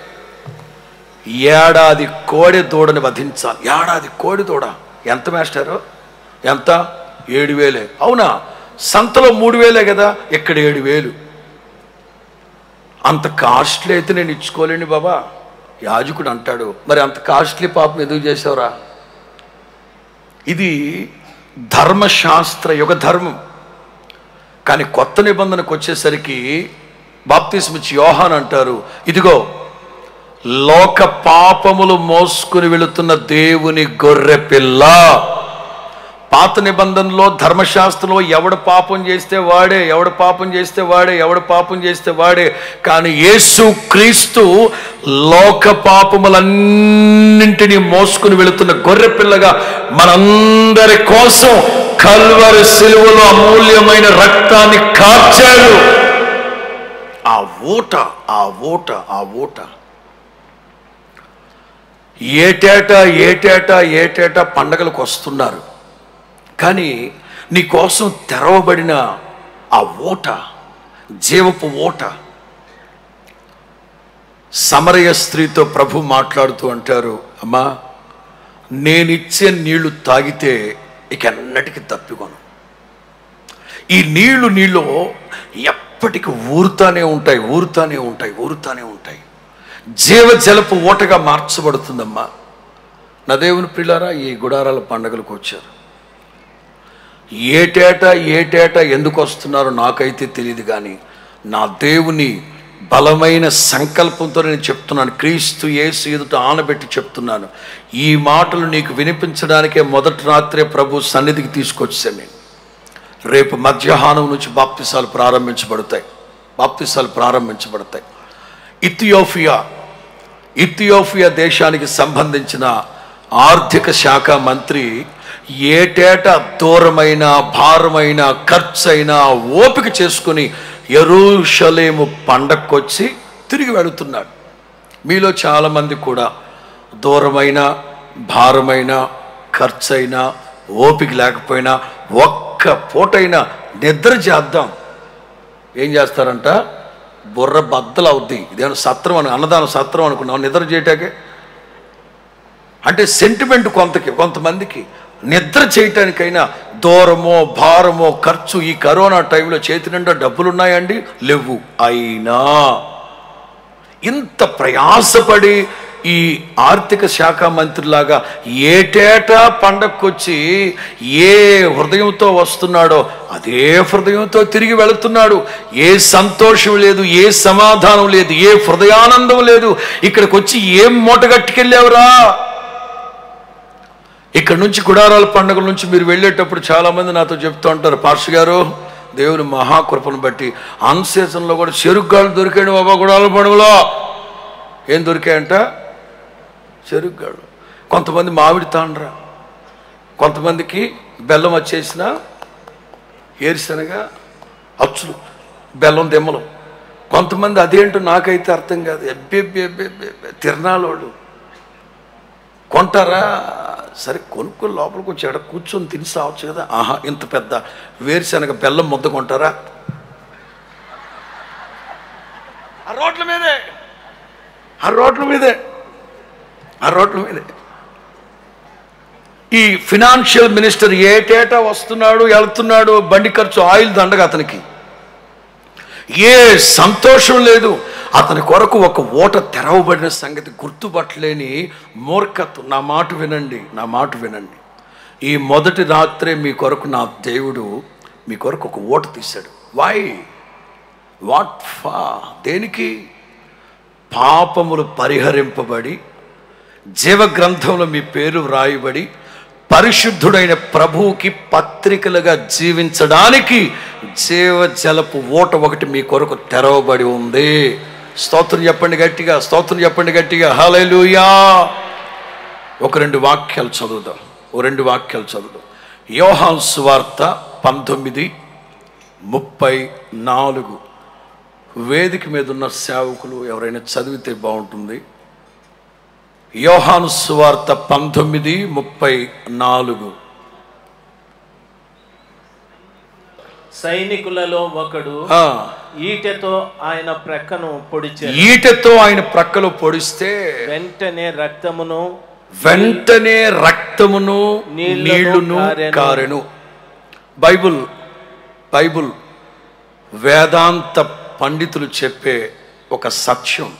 ఏడాది కోడి దూడని వధించాలి. ఏడాది కోడి దూడ ఎంత మాస్టారు? ఎంత? 7,000. అవునా? సంతలో 3,000 కదా, ఇక్కడ 7,000. అంత కాస్ట్లీ అయితే నేను ఇచ్చుకోలేండి బాబా. యాజకుడు అంటాడు, మరి అంత కాస్ట్లీ పాపం ఎందుకు చేసావురా? ఇది ధర్మశాస్త్ర యుగ ధర్మం. కానీ కొత్త నిబంధనకు వచ్చేసరికి బాప్తిస్మిచ్చి యోహాను అంటారు, ఇదిగో లోక పాపములు మోసుకుని వెళుతున్న దేవుని గొర్రె పిల్ల. పాత నిబంధనలో ధర్మశాస్త్రంలో ఎవడు పాపం చేస్తే వాడే, ఎవడు పాపం చేస్తే వాడే, ఎవడు పాపం చేస్తే వాడే. కానీ యేసు క్రీస్తు లోక పాపములన్నింటినీ మోసుకుని వెళుతున్న గొర్రె పిల్లగా మనందరి కోసం కల్వరి సిలువలో అమూల్యమైన రక్తాన్ని కార్చాడు. ఆ ఓట ఆ ఓట ఆ ఓట ఏటేటా పండగలకు వస్తున్నారు. కానీ నీ కోసం తెరవబడిన ఆ ఓట, జీవపు ఓట. సమరయ స్త్రీతో ప్రభు మాట్లాడుతూ అంటారు, అమ్మా నేనిచ్చే నీళ్లు తాగితే ఇక ఎన్నటికీ తప్పికొను. ఈ నీళ్లు ఎప్పటికీ ఊరుతానే ఉంటాయి. జీవజలపు ఓటగా మార్చబడుతుందమ్మా. నా దేవుని ప్రియులారా, ఈ గుడారాల పండుగలకు వచ్చారు. ఏటేటా ఎందుకు వస్తున్నారో నాకైతే తెలియదు. కానీ నా దేవుని బలమైన సంకల్పంతో నేను చెప్తున్నాను, క్రీస్తు యేసు ఎదుట ఆనబెట్టి చెప్తున్నాను. ఈ మాటలు నీకు వినిపించడానికే మొదటి రాత్రే ప్రభు సన్నిధికి తీసుకొచ్చాను నేను. రేపు మధ్యాహ్నం నుంచి బాప్తిసాలు ప్రారంభించబడతాయి. ఇథియోపియా దేశానికి సంబంధించిన ఆర్థిక శాఖ మంత్రి ఏటేటా దూరమైన భారమైన ఖర్చైనా ఓపిక చేసుకుని యెరూషలేము పండక్కొచ్చి తిరిగి వెళుతున్నాడు. మీలో చాలామంది కూడా దూరమైన భారమైన ఖర్చైనా ఓపిక లేకపోయినా ఒక్క పూటైనా నిద్ర చేద్దాం. ఏం చేస్తారంట? బుర్ర బద్దలు అవుద్ది. ఇదేమన్నా సత్రం అన్నదాన సత్రం అనుకున్నాం నిద్ర చేయటాకే. అంటే సెంటిమెంట్ కొంతమందికి నిద్ర చేయటానికైనా దూరమో భారమో ఖర్చు. ఈ కరోనా టైంలో చేతి నిండా డబ్బులున్నాయండి? లేవు. అయినా ఇంత ప్రయాసపడి ఈ ఆర్థిక శాఖ మంత్రిలాగా ఏటేటా పండగకొచ్చి ఏ హృదయంతో వస్తున్నాడో అదే హృదయంతో తిరిగి వెళుతున్నాడు. ఏ సంతోషం లేదు, ఏ సమాధానం లేదు, ఏ హృదయానందం లేదు. ఇక్కడికి వచ్చి ఏం మూటగట్టుకెళ్ళావురా? ఇక్కడ నుంచి గుడారాల పండుగల నుంచి మీరు వెళ్ళేటప్పుడు చాలామంది నాతో చెప్తూ ఉంటారు, పాస్టర్ గారు దేవుని మహాకృపను బట్టి అన్ సీజన్లో కూడా చెరుగ్గాళ్ళు దొరికాడు బాబా గుడారాల పండుగలో. ఏం దొరికాయంట? చెరుగ్గాళ్ళు. కొంతమంది మామిడి తాండ్ర, కొంతమందికి బెల్లం వచ్చేసిన ఏరుశనగ అచ్చులు, బెల్లం దెమ్మలు. కొంతమంది అదేంటో నాకైతే అర్థం కాదు. తిరణాలోళ్ళు కొంటారా? సరే కొనుక్కొని లోపలికి వచ్చి ఎక్కడ కూర్చొని తిని సావచ్చు కదా. ఆహా, ఇంత పెద్ద వేరుశనగ బెల్లం ముద్ద కొంటారా? ఆ రోడ్ల మీదే ఈ ఫినాన్షియల్ మినిస్టర్ ఏటేటా వస్తున్నాడు, వెళ్తున్నాడు. బండి ఖర్చు, ఆయిల్ దండగా అతనికి ఏ సంతోషం లేదు. అతని కొరకు ఒక ఓట తెరవబడిన సంగతి గుర్తుపట్టలేని మూర్ఖత్వం. నా మాట వినండి. ఈ మొదటి రాత్రే మీ కొరకు నా దేవుడు మీ కొరకు ఒక ఓట తీశాడు. వాట్ ఫా? దేనికి? పాపములు పరిహరింపబడి జీవగ్రంథంలో మీ పేరు వ్రాయబడి పరిశుద్ధుడైన ప్రభువుకి పత్రికలుగా జీవించడానికి జీవజలపు ఓట ఒకటి మీ కొరకు తెరవబడి ఉంది. స్తోత్రం చెప్పండి గట్టిగా. హల్లెలూయా. ఒక రెండు వాక్యాలు చదువుదాం. యోహాను సువార్త 19:34. వేదిక మీద ఉన్న సేవకులు ఎవరైనా చదివితే బాగుంటుంది. యోహాను సువార్త 19:34. సైనికులలో ఒకడు ఈటెతో ఆయన ప్రక్కను పొడిస్తే వెంటనే రక్తమును నీళ్లును కారెను. బైబుల్ వేదాంత పండితులు చెప్పే ఒక సత్యం.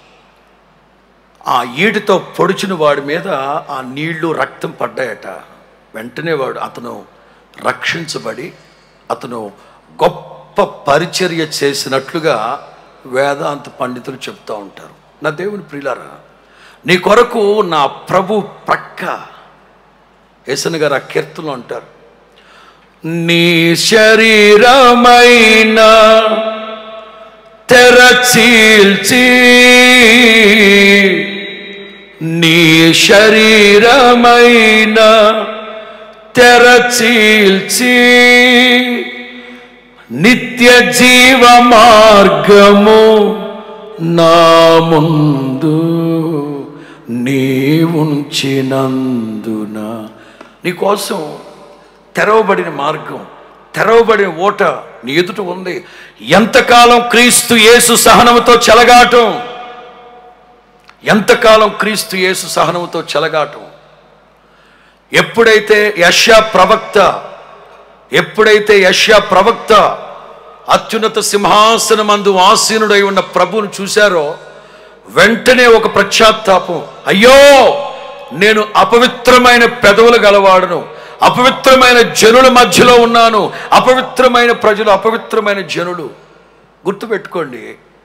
ఆ ఈటితో పొడిచిన వాడి మీద ఆ నీళ్లు రక్తం పడ్డాయట. వెంటనే అతను రక్షించబడి అతను గొప్ప పరిచర్య చేసినట్లుగా వేదాంత పండితులు చెప్తూ ఉంటారు. నా దేవుని ప్రియులారా, నీ కొరకు నా ప్రభు ప్రక్క, యేసయ్య గారు ఆ కీర్తనలో అంటారు, నీ శరీరమైన తెరచీల్చి, నీ శరీరమైన తెరచీల్చి, నిత్య జీవ మార్గము నా ముందు నీవుంచినందున. నీకోసం తెరవబడిన మార్గం, తెరవబడిన ఓట నీ ఎదుట ఉంది. ఎంతకాలం క్రీస్తు యేసు సహనముతో చెలగాటం, ఎప్పుడైతే యెషయా ప్రవక్త అత్యున్నత సింహాసనమందు ఆసీనుడై ఉన్న ప్రభువును చూశారో వెంటనే ఒక ప్రశ్చాత్తాపం, అయ్యో నేను అపవిత్రమైన పెదవులు గలవాడును, అపవిత్రమైన జనుల మధ్యలో ఉన్నాను, అపవిత్రమైన ప్రజలు, అపవిత్రమైన జనులు. గుర్తుపెట్టుకోండి,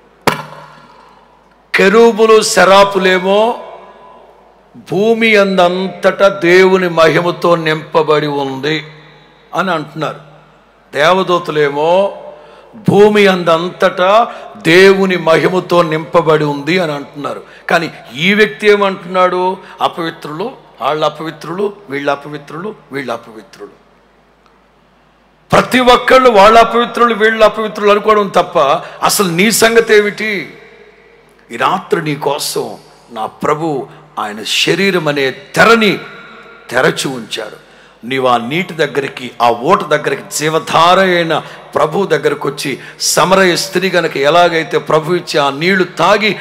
కెరూబులు సెరాపులేమో భూమి అందంతటా దేవుని మహిమతో నింపబడి ఉంది అని అంటున్నారు. దేవదూతలేమో భూమి అందంతటా దేవుని మహిమతో నింపబడి ఉంది అని అంటున్నారు. కానీ ఈ వ్యక్తి ఏమంటున్నాడు? అపవిత్రులు, వాళ్ళు అపవిత్రులు, వీళ్ళు అపవిత్రులు. ప్రతి ఒక్కళ్ళు వాళ్ళ అపవిత్రులు, వీళ్ళు అపవిత్రులు అనుకోవడం తప్ప అసలు నీ సంగతి ఏమిటి? ఈ రాత్రి నీ కోసం నా ప్రభు ఆయన శరీరం అనే తెరని తెరచి ఉంచాడు. నీవు ఆ నీటి దగ్గరికి, ఆ ఓట దగ్గరికి, జీవధార అయిన ప్రభు దగ్గరకు వచ్చి, సమరయ స్త్రీ గనక ఎలాగైతే ప్రభు ఇచ్చి ఆ నీళ్లు తాగి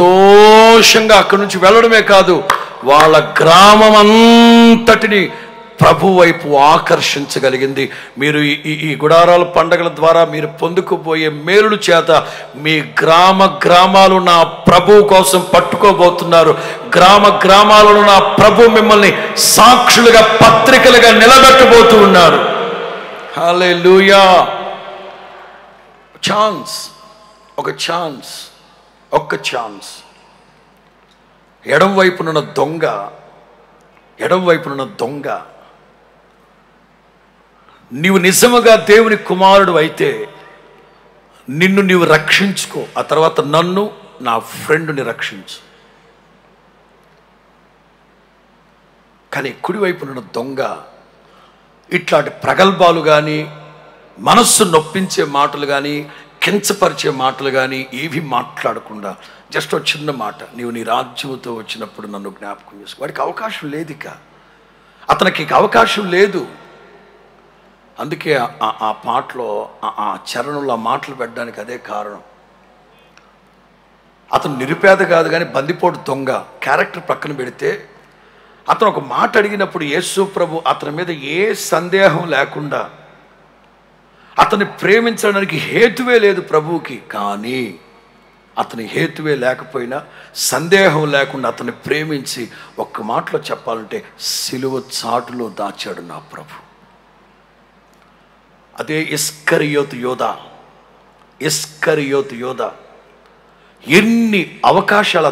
సంతోషంగా అక్కడి నుంచి వెళ్ళడమే కాదు, వాళ్ళ గ్రామం అంతటిని ప్రభు వైపు ఆకర్షించగలిగింది. మీరు ఈ గుడారాల పండగల ద్వారా మీరు పొందుకుపోయే మేలుల చేత మీ గ్రామాలు నా ప్రభు కోసం పట్టుకోబోతున్నారు. గ్రామాలలో నా ప్రభు మిమ్మల్ని సాక్షులుగా, పత్రికలుగా నిలబెట్టబోతూ ఉన్నారు. హల్లెలూయా. ఒక్క ఛాన్స్. ఎడం వైపునున్న దొంగ నీవు నిజముగా దేవుని కుమారుడు అయితే నిన్ను నీవు రక్షించుకో, ఆ తర్వాత నన్ను, నా ఫ్రెండ్ని రక్షించు. కానీ కుడివైపునున్న దొంగ ఇట్లాంటి ప్రగల్భాలు కానీ, మనస్సు నొప్పించే మాటలు కానీ, కించపరిచే మాటలు కానీ ఏవి మాట్లాడకుండా జస్ట్ ఒక చిన్న మాట, నీవు నీ రాజ్యముతో వచ్చినప్పుడు నన్ను జ్ఞాపకం చేసుకో. వాడికి అవకాశం లేదు, అతనికి అవకాశం లేదు. అందుకే ఆ పాటలో ఆ చరణంలో ఆ మాటలు పెట్టడానికి అదే కారణం. అతను నిరుపేద కాదు కానీ బందిపోటు దొంగ క్యారెక్టర్ పక్కన పెడితే, అతను ఒక మాట అడిగినప్పుడు యేసు ప్రభు అతని మీద ఏ సందేహం లేకుండా, అతన్ని ప్రేమించడానికి హేతువే లేదు ప్రభువుకి, కానీ అతని హేతువే లేకపోయినా సందేహం లేకుండా అతన్ని ప్రేమించి ఒక్క మాటలో చెప్పాలంటే సిలువ చాటులో దాచాడు నా ప్రభు. అదే ఇస్కరియోతు యోధ. ఎన్ని అవకాశాలు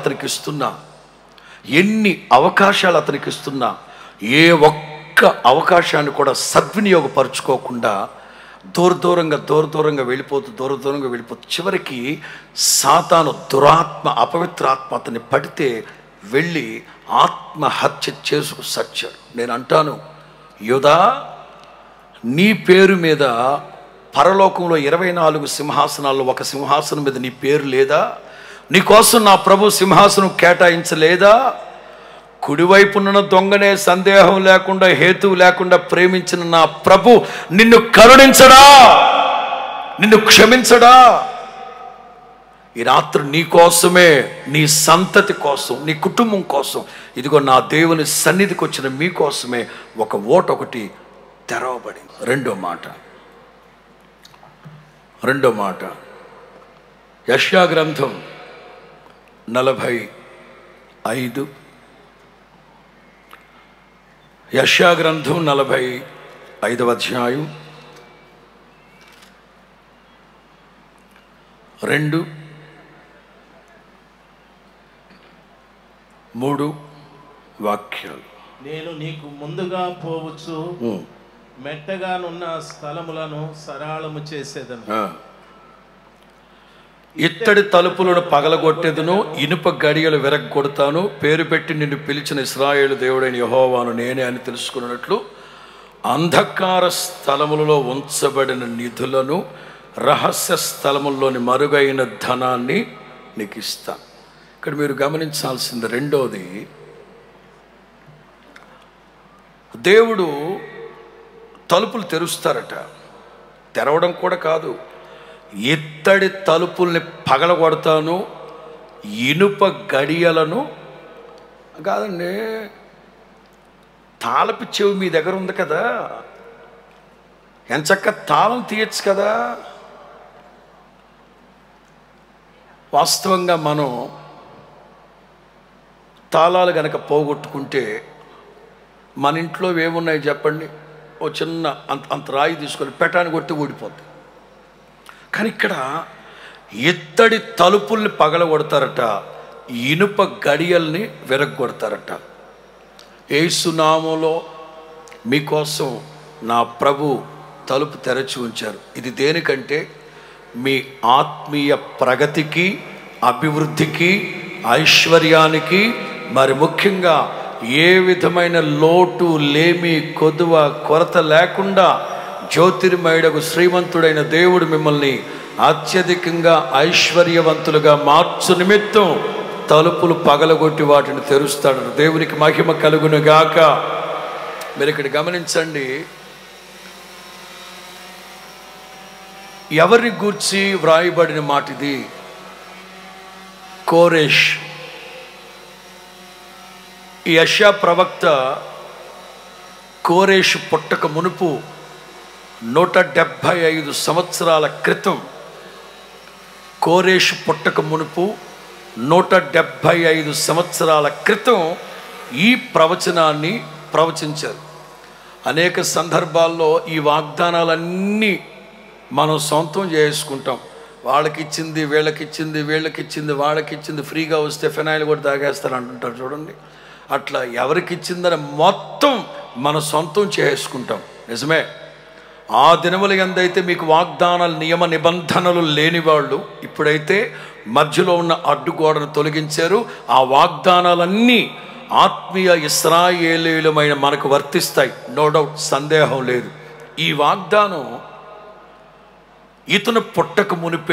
అతనికి ఇస్తున్నా ఏ ఒక్క అవకాశాన్ని కూడా సద్వినియోగపరుచుకోకుండా దూరంగా వెళ్ళిపోతూ చివరికి సాతాను దురాత్మ, అపవిత్రాత్మ అతన్ని పడితే వెళ్ళి ఆత్మహత్య చేసుకు సచ్చాడు. నేను అంటాను, యోధా, నీ పేరు మీద పరలోకంలో 24 సింహాసనాల్లో ఒక సింహాసనం మీద నీ పేరు లేదా? నీకోసం నా ప్రభు సింహాసనం కేటాయించలేదా? కుడివైపున్న దొంగనే సందేహం లేకుండా, హేతువు లేకుండా ప్రేమించిన నా ప్రభు నిన్ను కరుణించడా? నిన్ను క్షమించడా? ఈ రాత్రి నీ కోసమే, నీ సంతతి కోసం, నీ కుటుంబం కోసం, ఇదిగో నా దేవుని సన్నిధికి వచ్చిన మీకోసమే ఒక ఓటు ఒకటి తెరవబడింది. రెండో మాట యెషయా గ్రంథం 45. యెషయా గ్రంథం 45వ అధ్యాయం 2-3 వాక్యాలు. నేను నీకు ముందుగా పోవచ్చు, మెట్టగానున్న స్థలములను సరళము చేసేదను. ఇత్తడి తలుపులను పగలగొట్టేదను, ఇనుప గడియలు విరగొడతాను. పేరు పెట్టి నిన్ను పిలిచిన ఇశ్రాయేలు దేవుడైన యెహోవాను నేనే అని తెలుసుకున్నట్లు అంధకార స్థలములలో ఉంచబడిన నిధులను, రహస్య స్థలముల్లోని మరుగైన ధనాన్ని నీకు ఇస్తా. ఇక్కడ మీరు గమనించాల్సింది రెండోది, దేవుడు తలుపులు తెరుస్తారట. తెరవడం కూడా కాదు, ఇత్తడి తలుపుల్ని పగలగొడతాను, ఇనుప గడియలను కాదండి, తాళపు చెవి మీ దగ్గర ఉంది కదా, ఎంచక్క తాళం తీయచ్చు కదా. వాస్తవంగా మనం తాళాలు గనక పోగొట్టుకుంటే మన ఇంట్లో ఏమున్నాయి చెప్పండి? ఓ చిన్న అంత రాయి తీసుకొని పెట్టాన్ని కొట్టి ఊడిపోద్ది. కానీ ఇక్కడ ఇత్తడి తలుపుల్ని పగలగొడతారట, ఇనుప గడియల్ని విరగొడతారట. యేసు నామములో మీకోసం నా ప్రభు తలుపు తెరచి ఉంచారు. ఇది దేనికంటే మీ ఆత్మీయ ప్రగతికి, అభివృద్ధికి, ఐశ్వర్యానికి, మరి ముఖ్యంగా ఏ విధమైన లోటు, లేమి, కొదువ, కొరత లేకుండా జ్యోతిర్మయుడకు శ్రీమంతుడైన దేవుడు మిమ్మల్ని అత్యధికంగా ఐశ్వర్యవంతులుగా మార్చు నిమిత్తం తలుపులు పగలగొట్టి వాటిని తెరుస్తాడు. దేవునికి మహిమ కలుగును గాక. మీరు ఇక్కడ గమనించండి, ఎవరిని గూర్చి వ్రాయబడిన మాట ఇది? కోరేష్. ఈ యెషయా ప్రవక్త కోరేషు పుట్టక మునుపు 175 సంవత్సరాల క్రితం, కోరేషు పుట్టక మునుపు 175 సంవత్సరాల క్రితం ఈ ప్రవచనాన్ని ప్రవచించారు. అనేక సందర్భాల్లో ఈ వాగ్దానాలన్నీ మనం సొంతం చేసుకుంటాం. వాళ్ళకిచ్చింది వీళ్ళకిచ్చింది, వీళ్ళకిచ్చింది వాళ్ళకిచ్చింది, ఫ్రీగా వస్తే ఫినాయిల్ కూడా తాగేస్తారు అంటుంటారు చూడండి. అట్లా ఎవరికిచ్చిందని మొత్తం మనం సొంతం చేసుకుంటాం. నిజమే, ఆ దినముల యందైతే మీకు వాగ్దానాలు నియమ నిబంధనలు లేని వాళ్ళు ఇప్పుడైతే మధ్యలో ఉన్న అడ్డుగోడను తొలగించారు. ఆ వాగ్దానాలన్నీ ఆత్మీయ ఇశ్రాయేలీయులమైన మనకు వర్తిస్తాయి, నో డౌట్, సందేహం లేదు. ఈ వాగ్దానం ఇతను పుట్టక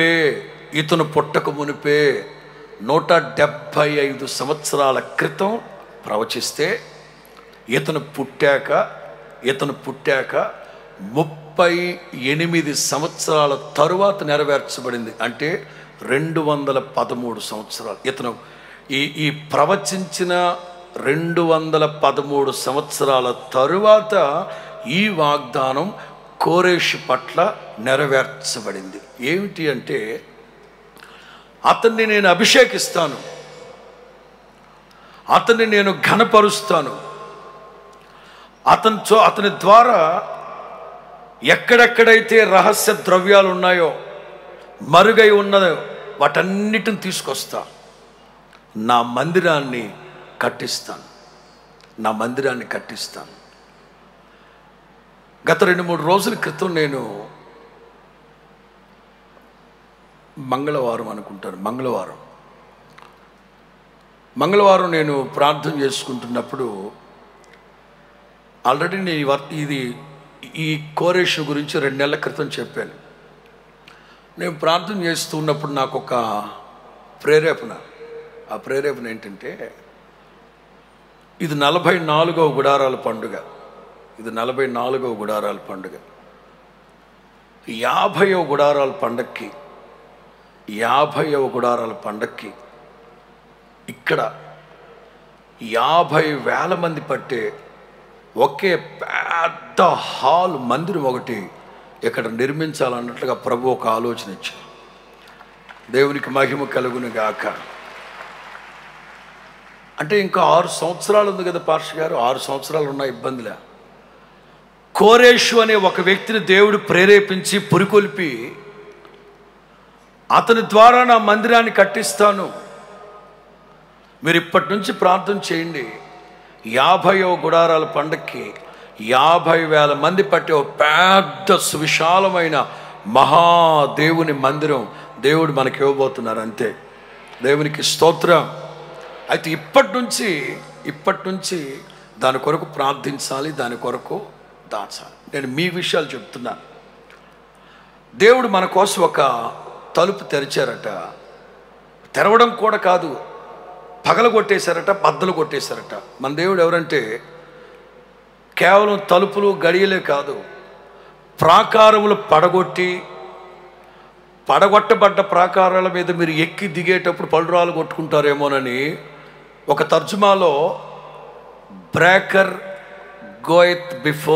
మునిపే 175 సంవత్సరాల క్రితం ప్రవచిస్తే ఇతను పుట్టాక 38 సంవత్సరాల తరువాత నెరవేర్చబడింది. అంటే 213 సంవత్సరాలు. ఇతను ఈ ప్రవచించిన 213 సంవత్సరాల తరువాత ఈ వాగ్దానం కోరేషు పట్ల నెరవేర్చబడింది. ఏమిటి అంటే, అతన్ని నేను అభిషేకిస్తాను, అతన్ని నేను ఘనపరుస్తాను, అతని ద్వారా ఎక్కడెక్కడైతే రహస్య ద్రవ్యాలు ఉన్నాయో, మరుగై ఉన్నదో వాటన్నిటిని తీసుకొస్తా, నా మందిరాన్ని కట్టిస్తాను. గత 2-3 రోజుల క్రితం నేను మంగళవారం నేను ప్రార్థన చేసుకుంటున్నప్పుడు ఆల్రెడీ నేను ఈ కోరేషు గురించి 2 నెలల క్రితం చెప్పాను. నేను ప్రార్థన చేస్తున్నప్పుడు నాకు ఒక ప్రేరేపణ. ఆ ప్రేరేపణ ఏంటంటే, ఇది 44వ గుడారాల పండుగ. 50వ గుడారాల పండక్కి ఇక్కడ 50,000 మంది పట్టే ఒకే పెద్ద హాల్, మందిరం ఒకటి ఇక్కడ నిర్మించాలన్నట్లుగా ప్రభు ఒక ఆలోచన ఇచ్చారు. దేవునికి మహిమ కలుగును గాక. అంటే ఇంకా 6 సంవత్సరాలు ఉంది కదా పాస్టర్ గారు, 6 సంవత్సరాలు ఉన్న ఇబ్బందిలే. కోరేషు అనే ఒక వ్యక్తిని దేవుడు ప్రేరేపించి పురికొల్పి, అతని ద్వారా నా మందిరాన్ని కట్టిస్తాను, మీరు ఇప్పటి నుంచి ప్రార్థన చేయండి. 50వ గుడారాల పండక్కి 50,000 మంది పట్టే ఒక పెద్ద సువిశాలమైన మహాదేవుని మందిరం దేవుడు మనకి ఇవ్వబోతున్నారు. అంతే, దేవునికి స్తోత్రం. అయితే ఇప్పటి నుంచి దాని కొరకు ప్రార్థించాలి, దాని కొరకు దాచాలి. నేను మీ విషయాలు చెప్తున్నా. దేవుడు మన కోసం ఒక తలుపు తెరిచారట. తెరవడం కూడా కాదు, పగలు కొట్టేశారట, బద్దలు కొట్టేశారట. మన దేవుడు ఎవరంటే కేవలం తలుపులు గడియలే కాదు, ప్రాకారములు పడగొట్టబడ్డ ప్రాకారాల మీద మీరు ఎక్కి దిగేటప్పుడు పలురాలు కొట్టుకుంటారేమోనని ఒక తర్జుమాలో బ్రేకర్ గోయత్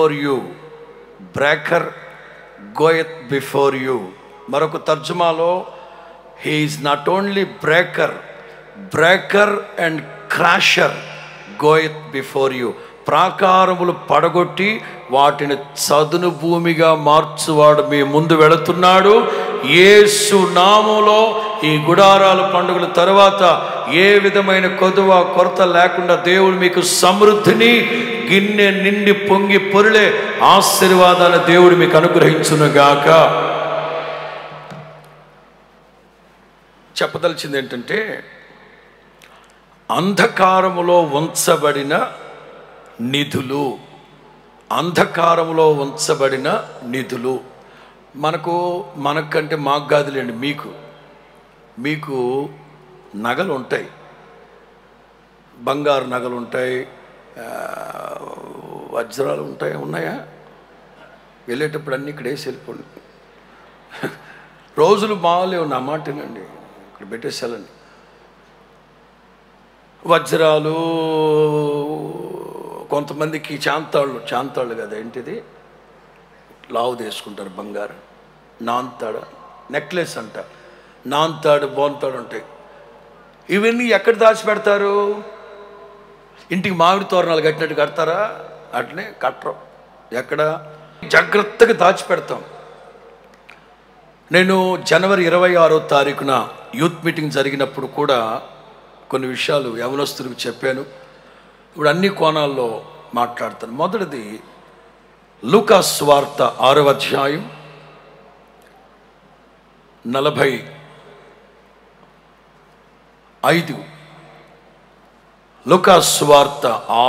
బిఫోర్ యూ, మరొక తర్జుమాలో he is not only breaker and crasher goeth before you. ప్రాకారములు పడగొట్టి వాటిని చదును భూమిగా మార్చువాడు మీ ముందు వెళుతున్నాడు. యేసు నామములో ఈ గుడారాల పండుగల తర్వాత ఏ విధమైన కొరత లేకుండా దేవుడు మీకు సమృద్ధిని, గిన్నె నిండి పొంగి పొరిలే ఆశీర్వాదాన్ని దేవుడు మీకు అనుగ్రహించునుగాక. చెప్పదలిచింది ఏంటంటే, అంధకారములో ఉంచబడిన నిధులు మనకంటే మాకు కాదులేండి, మీకు నగలు ఉంటాయి, బంగారు నగలు ఉంటాయి, వజ్రాలు ఉంటాయి. ఉన్నాయా? వెళ్ళేటప్పుడు అన్నీ ఇక్కడ వేసి వెళ్ళిపోండి. రోజులు బాగాలేవు, నా మాటేనండి, ఇక్కడ పెట్టేసేయాలండి. వజ్రాలు, కొంతమందికి చాంతాళ్ళు కదా, ఏంటిది లావు తీసుకుంటారు బంగారం, నాంతాడ, నెక్లెస్ అంట, నాంతాడు, బోంతాడు ఉంటాయి. ఇవన్నీ ఎక్కడ దాచిపెడతారు? ఇంటికి మామిడి తోరణాలు కట్టినట్టు కడతారా? అట్లనే కట్టరు. ఎక్కడ? జాగ్రత్తగా దాచిపెడతాం. నేను జనవరి 26వ తారీఖున యూత్ మీటింగ్ జరిగినప్పుడు కూడా కొన్ని విషయాలు యవనస్తులకు చెప్పాను. ఇప్పుడు అన్ని కోణాల్లో మాట్లాడతాను. మొదటిది లూకా సువార్త 6వ అధ్యాయం 45. లూకా సువార్త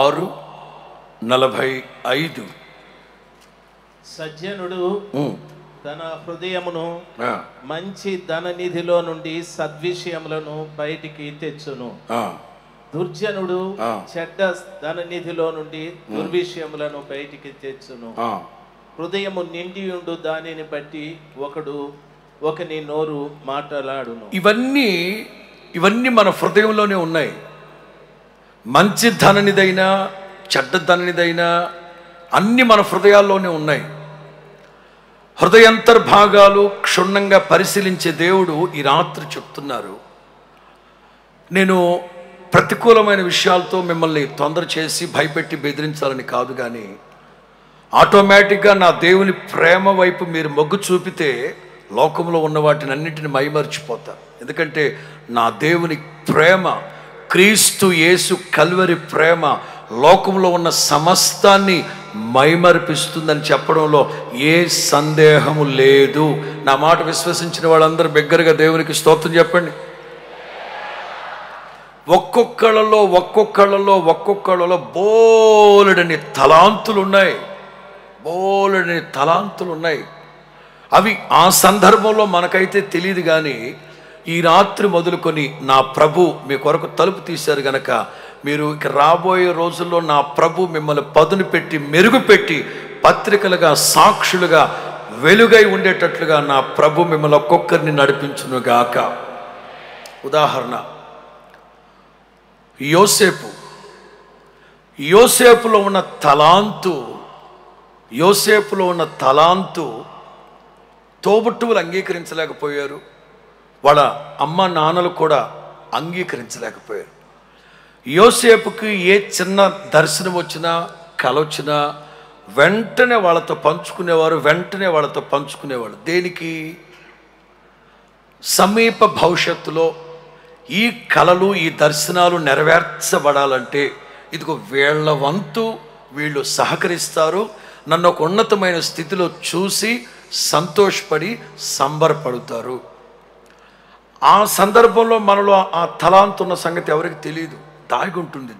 6:45. సజ్జనుడు తన హృదయమును మంచి ధననిధిలో నుండి సద్విషయములను బయటికి తెచ్చును. దుర్జనుడు చెడ్డ ధననిధిలో నుండి దుర్విషయములను బయటికి తెచ్చును. హృదయము నిండి ఉండు దానిని బట్టి ఒకని నోరు మాట్లాడును. ఇవన్నీ మన హృదయంలోనే ఉన్నాయి. మంచి ధననిదైనా చెడ్డ ధననిదైనా అన్ని మన హృదయాల్లోనే ఉన్నాయి. హృదయాంతర్భాగాలు క్షుణ్ణంగా పరిశీలించే దేవుడు ఈ రాత్రి చెప్తున్నారు. నేను ప్రతికూలమైన విషయాలతో మిమ్మల్ని తొందర చేసి భయపెట్టి బెదిరించాలని కాదు, కానీ ఆటోమేటిక్గా నా దేవుని ప్రేమ వైపు మీరు మొగ్గు చూపితే లోకంలో ఉన్న వాటిని అన్నింటిని మైమర్చిపోతారు. ఎందుకంటే నా దేవుని ప్రేమ, క్రీస్తు యేసు కల్వరి ప్రేమ లోకంలో ఉన్న సమస్తాన్ని మైమర్పిస్తుందని చెప్పడంలో ఏ సందేహము లేదు. నా మాట విశ్వసించిన వాళ్ళందరూ బిగ్గరగా దేవునికి స్తోత్రం చెప్పండి. ఒక్కొక్కళ్ళలో బోలెడని తలాంతులు ఉన్నాయి. అవి ఆ సందర్భంలో మనకైతే తెలియదు, కానీ ఈ రాత్రి మొదలుకొని నా ప్రభు మీ కొరకు తలుపు తీశారు గనక మీరు ఇక రాబోయే రోజుల్లో నా ప్రభు మిమ్మల్ని పదును పెట్టి మెరుగుపెట్టి పత్రికలుగా సాక్షులుగా వెలుగై ఉండేటట్లుగా నా ప్రభు మిమ్మల్ని ఒక్కొక్కరిని నడిపించునుగాక. ఉదాహరణ, యోసేపులో ఉన్న తలాంతు తోబుట్టువులు అంగీకరించలేకపోయారు. వాళ్ళ అమ్మ నాన్నలు కూడా అంగీకరించలేకపోయారు. యోసేపుకి ఏ చిన్న దర్శనం వచ్చినా కల వచ్చినా వెంటనే వాళ్ళతో పంచుకునేవాళ్ళు. దేనికి? సమీప భవిష్యత్తులో ఈ కలలు ఈ దర్శనాలు నెరవేర్చబడాలంటే ఇదిగో వీళ్ళ వంతు వీళ్ళు సహకరిస్తారు, నన్ను ఒక ఉన్నతమైన స్థితిలో చూసి సంతోషపడి సంబరపడతారు. ఆ సందర్భంలో మనలో ఆ తలాంతు ఉన్న సంగతి ఎవరికి తెలియదు. దాగి ఉంటుంది.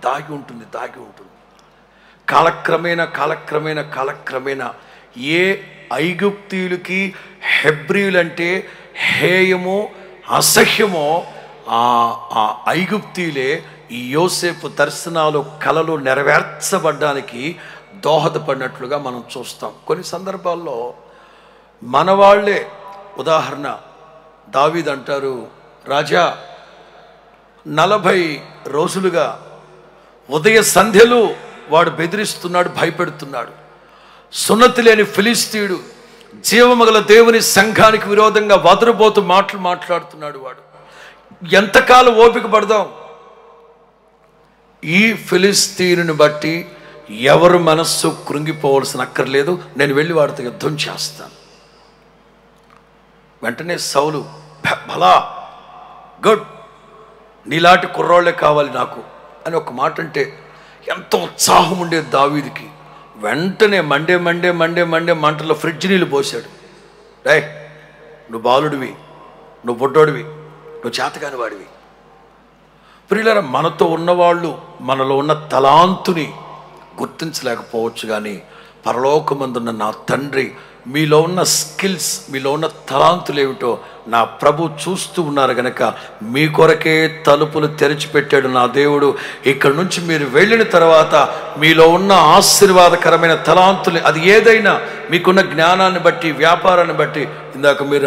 కాలక్రమేణా ఏ ఐగుప్తీయులకి హెబ్రీయులంటే హేయమో అసహ్యమో ఆ ఐగుప్తీయులే ఈ యోసేపు దర్శనాలు కలలు నెరవేర్చబడ్డానికి దోహదపడినట్లుగా మనం చూస్తాం. కొన్ని సందర్భాల్లో మన వాళ్ళే, ఉదాహరణ దావీదు అంటారు, రాజా 40 రోజులుగా ఉదయ సంధ్యలు వాడు బెదిరిస్తున్నాడు, భయపెడుతున్నాడు. సున్నతి లేని ఫిలిస్తీయుడు జీవమగల దేవుని సంఘానికి విరోధంగా వదరుబోతు మాటలు మాట్లాడుతున్నాడు. వాడు ఎంతకాలం ఓపిక పడదాం? ఈ ఫిలిస్తీయుని బట్టి ఎవరు మనస్సు కృంగిపోవలసిన అక్కర్లేదు, నేను వెళ్ళి వాడితో యుద్ధం చేస్తాను. వెంటనే సౌలు, భలా గుడ్, నీలాంటి కుర్రోళ్లే కావాలి నాకు అని ఒక మాట అంటే ఎంతో ఉత్సాహం ఉండేది దావీదుకి. వెంటనే మండే మంటల్లో ఫ్రిడ్జ్ నీళ్ళు పోసాడు. నువ్వు బాలుడివి, నువ్వు బొడ్డోడివి, నువ్వు చేతకాని వాడివి. ప్రియులారా, మనతో ఉన్నవాళ్ళు మనలో ఉన్న తలాంతుని గుర్తించలేకపోవచ్చు, కానీ పరలోకమందున్న నా తండ్రి మీలో ఉన్న స్కిల్స్, మీలో ఉన్న తలాంతులు ఏమిటో నా ప్రభు చూస్తూ ఉన్నారు గనక మీ కొరకే తలుపులు తెరిచిపెట్టాడు నా దేవుడు. ఇక్కడ నుంచి మీరు వెళ్ళిన తర్వాత మీలో ఉన్న ఆశీర్వాదకరమైన తలాంతులు, అది ఏదైనా, మీకున్న జ్ఞానాన్ని బట్టి, వ్యాపారాన్ని బట్టి. ఇందాక మీరు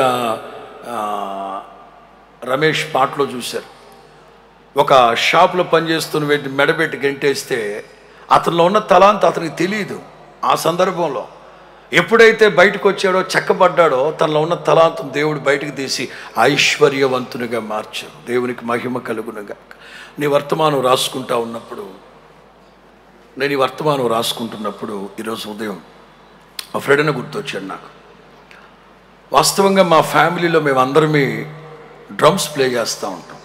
రమేష్ పాటలో చూశారు, ఒక షాప్లో పనిచేస్తున్న మెడబెట్టి గంటేస్తే అతనిలో ఉన్న తలాంత్ అతనికి తెలియదు. ఆ సందర్భంలో ఎప్పుడైతే బయటకు వచ్చాడో, చెక్కబడ్డాడో, తనలో ఉన్న తలాంతం దేవుడు బయటకు తీసి ఐశ్వర్యవంతునిగా మార్చాడు. దేవునికి మహిమ కలుగునుగా. నీ వర్తమానం రాసుకుంటా ఉన్నప్పుడు, నేను ఈ వర్తమానం రాసుకుంటున్నప్పుడు ఈరోజు ఉదయం మా ఫ్రెండ్ని గుర్తొచ్చాడు నాకు. వాస్తవంగా మా ఫ్యామిలీలో మేమందరమే డ్రమ్స్ ప్లే చేస్తూ ఉంటాం.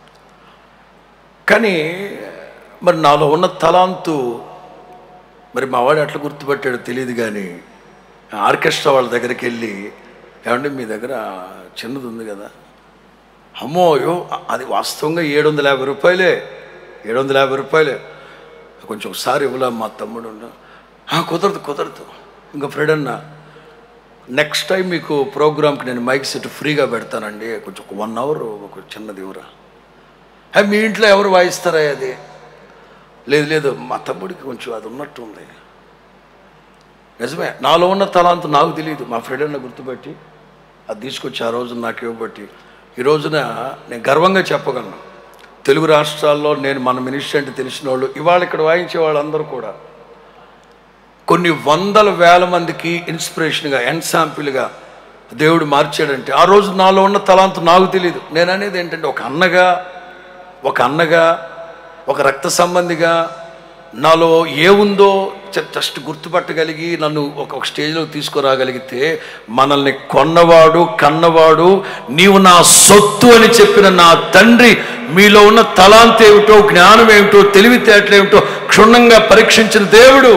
కానీ మరి నాలో ఉన్న తలాంతు మరి మా వాడు ఎట్లా గుర్తుపట్టాడో తెలియదు. కానీ ఆర్కెస్ట్రా వాళ్ళ దగ్గరికి వెళ్ళి, ఏమంటే మీ దగ్గర చిన్నది ఉంది కదా, అమ్మోయో అది వాస్తవంగా 750 రూపాయలే, 750 రూపాయలే, కొంచెం ఒకసారి ఇవ్వలే మా తమ్ముడు. కుదరదు. ఇంకా ఫ్రెండ్ అన్న, నెక్స్ట్ టైం మీకు ప్రోగ్రామ్కి నేను మైక్ సెట్ ఫ్రీగా పెడతానండి, కొంచెం 1 అవర్ ఒక చిన్నది ఇవ్వరా. మీ ఇంట్లో ఎవరు వాయిస్తారా? అది లేదు మా తమ్ముడికి కొంచెం అది ఉన్నట్టు ఉంది. నిజమే, నాలో ఉన్న తలాంతు నాకు తెలియదు. మా ఫ్రెండ్ అన్న గుర్తుపెట్టి అది తీసుకొచ్చి ఆ రోజున నాకు ఇవ్వబట్టి ఈ రోజున నేను గర్వంగా చెప్పగలను, తెలుగు రాష్ట్రాల్లో నేను మన మినిస్ట్రీ అంటే తెలిసిన వాళ్ళు, ఇవాళ ఇక్కడ వాయించే వాళ్ళందరూ కూడా కొన్ని వందల వేల మందికి ఇన్స్పిరేషన్గా, ఎన్సాంపుల్గా దేవుడు మార్చాడంటే ఆ రోజు నాలో ఉన్న తలాంతు నాకు తెలియదు. నేను అనేది ఏంటంటే, ఒక అన్నగా ఒక రక్త సంబంధిగా నాలో ఏముందో జస్ట్ గుర్తుపట్టగలిగి నన్ను ఒక స్టేజ్లోకి తీసుకురాగలిగితే, మనల్ని కొన్నవాడు, కన్నవాడు, నీవు నా సొత్తు అని చెప్పిన నా తండ్రి మీలో ఉన్న తలాంతు ఏమిటో, జ్ఞానం ఏమిటో, తెలివితేటలేమిటో క్షుణ్ణంగా పరీక్షించిన దేవుడు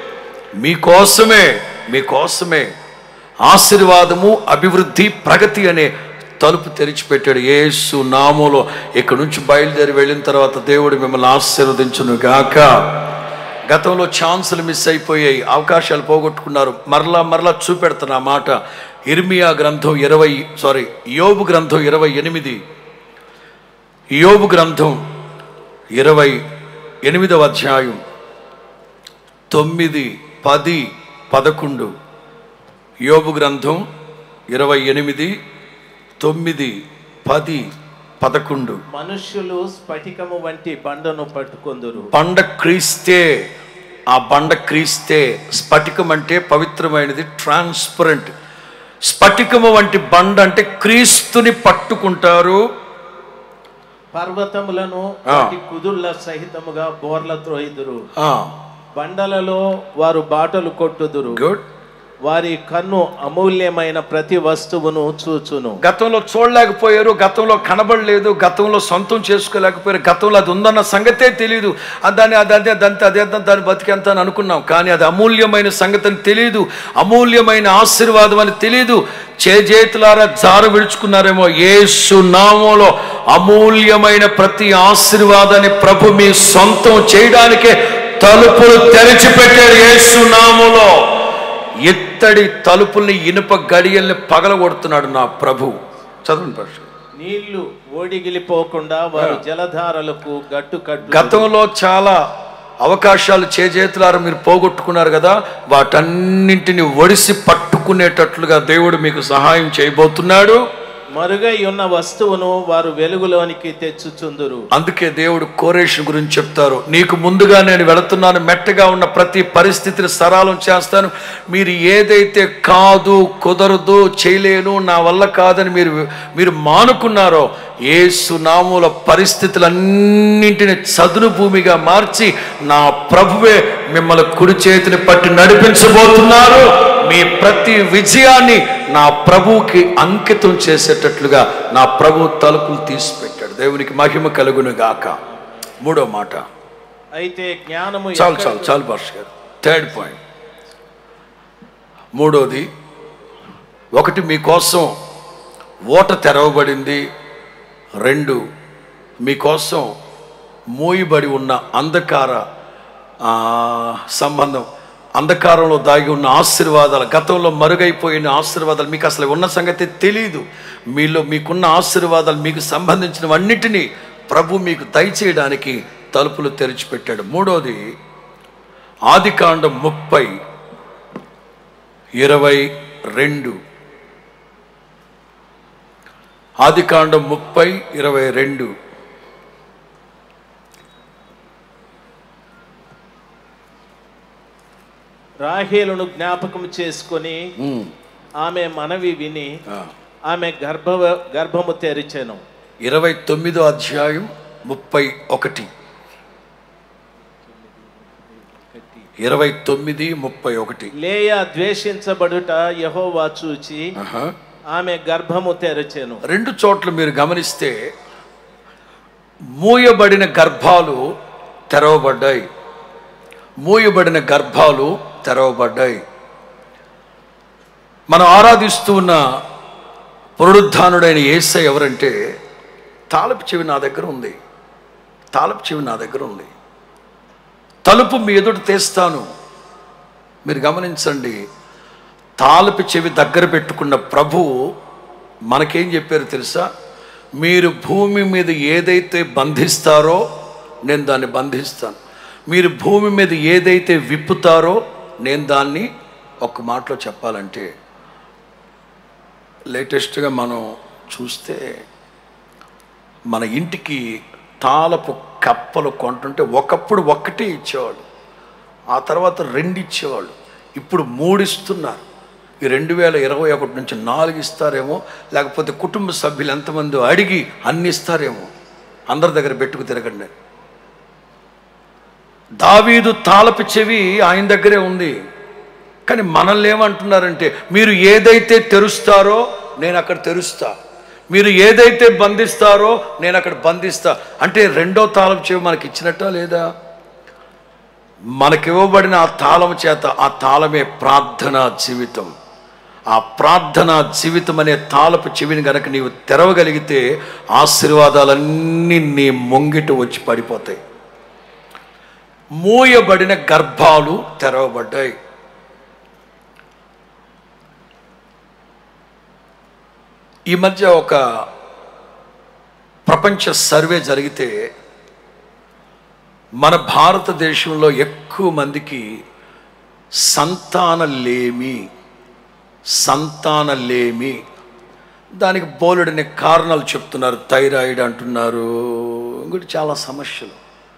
మీకోసమే ఆశీర్వాదము, అభివృద్ధి, ప్రగతి అనే తలుపు తెరిచిపెట్టాడు. యేసు నామములో ఇక్కడి నుంచి బయలుదేరి వెళ్ళిన తర్వాత దేవుడు మిమ్మల్ని ఆశీర్వదించును గాక. గతంలో ఛాన్సులు మిస్ అయిపోయాయి, అవకాశాలు పోగొట్టుకున్నారు. మరలా చూపెడుతున్న ఆ మాట. యోబు గ్రంథం 28, యోబు గ్రంథం 28వ అధ్యాయం 9, 10, 11. యోబు గ్రంథం 28, 9, 10, 11. మనుష్యులు స్ఫటికము వంటి బండను పట్టుకొందురు. బండ క్రీస్తే. స్ఫటికం అంటే పవిత్రమైనది, ట్రాన్స్పరెంట్. స్ఫటికము వంటి బండ అంటే క్రీస్తుని పట్టుకుంటారు. పర్వతములను కుదుళ్ళ సహితముగా బోర్ల త్రోయిదురు. బండలలో వారు బాటలు కొట్టుదురు. గుడ్. వారి కన్ను అమూల్యమైన ప్రతి వస్తువును చూచును. గతంలో చూడలేకపోయారు, గతంలో కనబడలేదు, గతంలో సొంతం చేసుకోలేకపోయారు, గతంలో అది ఉందన్న సంగతే తెలియదు. దాన్ని బతికెంత అని అనుకున్నాం. కానీ అది అమూల్యమైన సంగతి అని తెలియదు, అమూల్యమైన ఆశీర్వాదం అని తెలియదు. చేతులారా జార విడుచుకున్నారేమో. యేసు నామములో అమూల్యమైన ప్రతి ఆశీర్వాదాన్ని ప్రభు మీ సొంతం చేయడానికే తలుపులు తెరిచిపెట్టాడు. యేసు నామములో ఎత్తడి తలుపుల్ని, ఇనుప గడియల్ని పగలగొడుతున్నాడు నా ప్రభు. చదవండి పరిశుద్ధ. నీళ్లు ఓడిగిలిపోకుండా వారు జలధారలకు గట్టుకట్టు. గతంలో చాలా అవకాశాలు చేతులారా మీరు పోగొట్టుకున్నారు కదా, వాటన్నింటిని ఒడిసి పట్టుకునేటట్లుగా దేవుడు మీకు సహాయం చేయబోతున్నాడు. మరుగై ఉన్న వస్తువును వారు వెలుగులోనికి తెచ్చుచుందురు. అందుకే దేవుడు కోరేషు గురించి చెప్తారు, నీకు ముందుగా నేను వెళుతున్నాను, మెట్టగా ఉన్న ప్రతి పరిస్థితిని సరళం చేస్తాను. మీరు ఏదైతే కాదు, కుదరదు, చేయలేను, నా వల్ల కాదని మీరు మానుకున్నారో, యేసు నామముల పరిస్థితులన్నింటిని చదును భూమిగా మార్చి నా ప్రభువే మిమ్మల్ని కుడి చేతిని పట్టి నడిపించబోతున్నారు. మీ ప్రతి విజయాన్ని నా ప్రభువుకి అంకితం చేసేటట్లుగా నా ప్రభు తలుపులు తీసిపెట్టాడు. దేవునికి మహిమ కలుగును గాక. 3వ మాట. అయితే జ్ఞానము చాలు భాష గారు. 3rd point. 3వది, 1 మీకోసం ఓట తెరవబడింది. 2 మీకోసం మూయబడి ఉన్న అంధకార సంబంధం, అంధకారంలో దాగి ఉన్న ఆశీర్వాదాలు, గతంలో మరుగైపోయిన ఆశీర్వాదాలు మీకు అసలు ఉన్న సంగతి తెలియదు. మీకున్న ఆశీర్వాదాలు, మీకు సంబంధించినవన్నిటినీ ప్రభు మీకు దయచేయడానికి తలుపులు తెరిచిపెట్టాడు. 3వది, ఆదికాండం 30:22. ఆదికాండం 30:22. రాహేలును జ్ఞాపకం చేసుకొని ఆమె మనవి విని ఆమె గర్భము తెరిచెను. 29వ అధ్యాయం 31. 29:31. లేయా ద్వేషించబడుట యెహోవా చూచి ఆమె గర్భము తెరచెను. 2 చోట్ల మీరు గమనిస్తే మూయబడిన గర్భాలు తెరవబడ్డాయి. మూయబడిన గర్భాలు తెరవబడ్డాయి. మనం ఆరాధిస్తూ ఉన్న పునరుద్ధానుడైన యేసయ్య ఎవరంటే, తాళపు చెవి నా దగ్గర ఉంది, తాళపు చెవి నా దగ్గర ఉంది, తలుపు మీ ఎదుట తీస్తాను. మీరు గమనించండి, తాళపు చెవి దగ్గర పెట్టుకున్న ప్రభువు మనకేం చెప్పారు తెలుసా? మీరు భూమి మీద ఏదైతే బంధిస్తారో నేను దాన్ని బంధిస్తాను, మీరు భూమి మీద ఏదైతే విప్పుతారో నేను దాన్ని, ఒక మాటలో చెప్పాలంటే లేటెస్ట్గా మనం చూస్తే మన ఇంటికి తాళపు కప్పలు కొంటుంటే ఒకప్పుడు ఒక్కటే ఇచ్చేవాళ్ళు, ఆ తర్వాత 2 ఇచ్చేవాళ్ళు, ఇప్పుడు 3 ఇస్తున్నారు. ఈ 2021 నుంచి 4 ఇస్తారేమో, లేకపోతే కుటుంబ సభ్యులు ఎంతమంది అడిగి అన్ని ఇస్తారేమో. అందరి దగ్గర పెట్టుకు తిరగండి. దావీదు తాళపు చెవి ఆయన దగ్గరే ఉంది. కానీ మనల్ని ఏమంటున్నారంటే, మీరు ఏదైతే తెరుస్తారో నేను అక్కడ తెరుస్తా, మీరు ఏదైతే బంధిస్తారో నేను అక్కడ బంధిస్తా. అంటే 2వ తాళపు చెవి మనకి ఇచ్చినట్టా లేదా? మనకివ్వబడిన ఆ తాళం చేత, ఆ తాళమే ప్రార్థనా జీవితం. ఆ ప్రార్థనా జీవితం అనే తాళపు చెవిని గనక నీవు తెరవగలిగితే ఆశీర్వాదాలన్నీ నీ ముంగిట వచ్చి పడిపోతాయి. మూయబడిన గర్భాలు తెరవబడ్డాయి. ఈ మధ్య ఒక ప్రపంచ సర్వే జరిగితే మన భారతదేశంలో ఎక్కువ మందికి సంతానలేమి, దానికి బోలెడని కారణాలు చెప్తున్నారు. థైరాయిడ్ అంటున్నారు, ఇంకోటి చాలా సమస్యలు,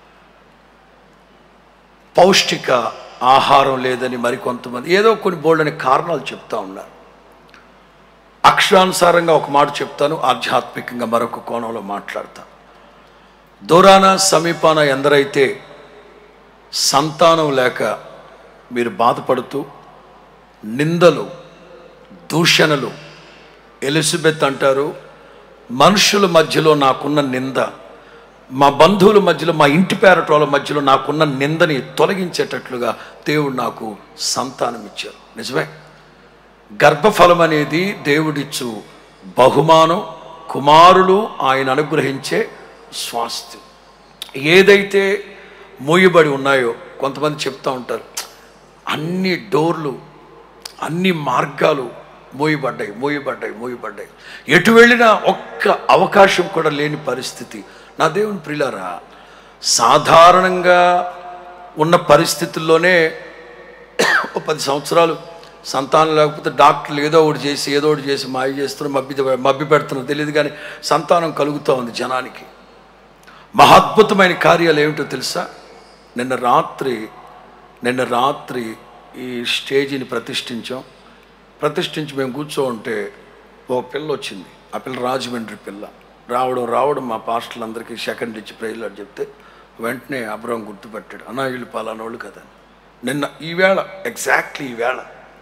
పౌష్టిక ఆహారం లేదని మరికొంతమంది ఏదో కొన్ని బోల్డని కారణాలు చెప్తా ఉన్నారు. అక్షరానుసారంగా ఒక మాట చెప్తాను, ఆధ్యాత్మికంగా మరొక కోణంలో మాట్లాడతాను. దూరాన సమీపాన ఎందరైతే సంతానం లేక మీరు బాధపడుతూ నిందలు, దూషణలు, ఎలిజబెత్ అంటారు, మనుషుల మధ్యలో నాకున్న నింద, మా బంధువుల మధ్యలో, మా ఇంటి పేరటోళ్ళ మధ్యలో నాకున్న నిందని తొలగించేటట్లుగా దేవుడు నాకు సంతానం ఇచ్చారు. నిజమే, గర్భఫలం అనేది దేవుడిచ్చు బహుమానం, కుమారులు ఆయన అనుగ్రహించే స్వాస్థ్యం. ఏదైతే మూయబడి ఉన్నాయో, కొంతమంది చెప్తూ ఉంటారు అన్ని డోర్లు, అన్ని మార్గాలు మూయబడ్డాయి, ఎటు వెళ్ళినా ఒక్క అవకాశం కూడా లేని పరిస్థితి. నా దేవుని ప్రియులారా, సాధారణంగా ఉన్న పరిస్థితుల్లోనే 10 సంవత్సరాలు సంతానం లేకపోతే డాక్టర్లు ఏదో ఒకటి చేసి మాయ చేస్తున్నారు, మభ్య పెడుతున్నారు తెలియదు, కానీ సంతానం కలుగుతూ ఉంది జనానికి. మహాద్భుతమైన కార్యాలు ఏమిటో తెలుసా? నిన్న రాత్రి ఈ స్టేజీని ప్రతిష్ఠించి మేము కూర్చోంటే ఓ పిల్ల వచ్చింది. ఆ పిల్ల రాజమండ్రి పిల్ల. రావడం మా పాస్టర్లందరికీ సెకండ్ ఇచ్చి ప్రైజ్లో చెప్తే వెంటనే అబ్రహం గుర్తుపెట్టాడు, అన్నా వీళ్ళు పలానోళ్ళు కదా. నిన్న ఎగ్జాక్ట్లీ ఈవేళ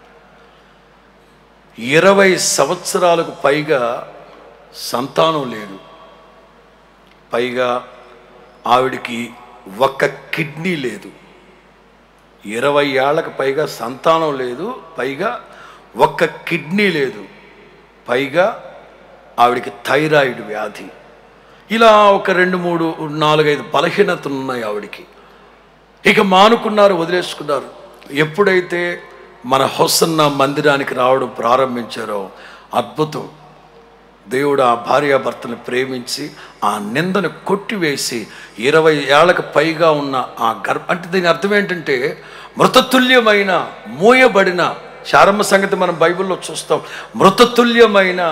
20 సంవత్సరాలకు పైగా సంతానం లేదు, పైగా ఆవిడికి ఒక్క కిడ్నీ లేదు. 20 ఏళ్లకు పైగా సంతానం లేదు, పైగా ఒక్క కిడ్నీ లేదు, పైగా ఆవిడికి థైరాయిడ్ వ్యాధి. ఇలా ఒక 2, 3, 4, 5 బలహీనతలు ఉన్నాయి ఆవిడికి. ఇక మానుకున్నారు, వదిలేసుకున్నారు. ఎప్పుడైతే మన హొసన్న మందిరానికి రావడం ప్రారంభించారో అద్భుతం. దేవుడు ఆ భార్యాభర్తను ప్రేమించి ఆ నిందను కొట్టివేసి 20 ఏళ్లకు పైగా ఉన్న ఆ అంటే దీని అర్థం ఏంటంటే మృతతుల్యమైన, మూయబడిన, చారమ్మ సంగతి మనం బైబిల్లో చూస్తాం, మృతతుల్యమైన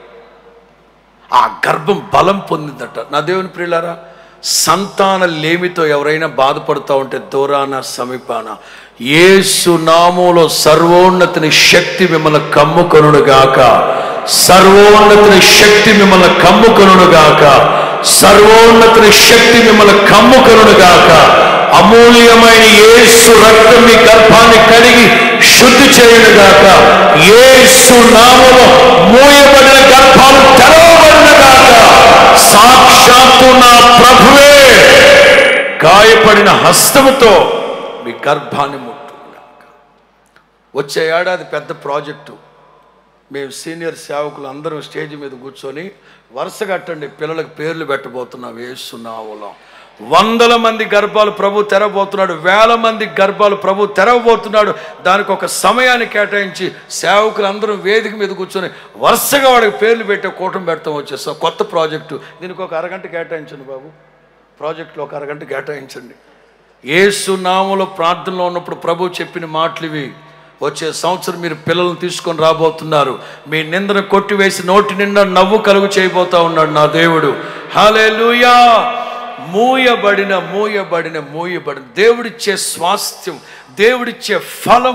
ఆ గర్భం బలం పొందిందట. నా దేవుని ప్రియులారా, సంతాన లేమితో ఎవరైనా బాధపడుతూ ఉంటే దూరాన సమీపాన యేసు నామములో సర్వోన్నతిని శక్తి మిమ్మల్ని కమ్ముకొనును గాక. సర్వోన్నతిని శక్తి మిమ్మల్ని కమ్ముకొనును గాక. సర్వోన్నతిని శక్తి మిమ్మల్ని కమ్ముకొనును గాక. అమూల్యమైన యేసు రక్తం మీ గర్భాన్ని కడిగి శుద్ధి చేయును గాక. యేసు నామములో మూయబడిన గర్భాలు తెరవబడిన గాక. సాక్షాత్తు నా ప్రభువే గాయపడిన హస్తముతో మీ గర్భాన్ని ముట్టుగాక. వచ్చే ఏడాది పెద్ద ప్రాజెక్టు. మేము సీనియర్ సేవకులు అందరూ స్టేజ్ మీద కూర్చొని వరుస కట్టండి పిల్లలకు పేర్లు పెట్టబోతున్నాం. యేసు నామములో 100 మంది గర్భాలు ప్రభు తెరవబోతున్నాడు. 1000 మంది గర్భాలు ప్రభు తెరవబోతున్నాడు. దానికి ఒక సమయాన్ని కేటాయించి సేవకులు అందరూ వేదిక మీద కూర్చొని వరుసగా వాడికి పేర్లు పెట్టే కూటమి పెడతాం. వచ్చేస్తాం కొత్త ప్రాజెక్టు. దీనికి ఒక అరగంట కేటాయించండి బాబు. ప్రాజెక్టులో ఒక అరగంట కేటాయించండి. యేసు నామములో ప్రార్థనలో ఉన్నప్పుడు ప్రభు చెప్పిన మాటలు ఇవి. వచ్చే సంవత్సరం మీరు పిల్లలను తీసుకొని రాబోతున్నారు. మీ నిందను కొట్టివేసి నోటి నిండా నవ్వు కలుగు చేయబోతా ఉన్నాడు నా దేవుడు. హల్లెలూయా. మూయబడిన దేవుడిచ్చే స్వాస్థ్యం, దేవుడిచ్చే ఫలం.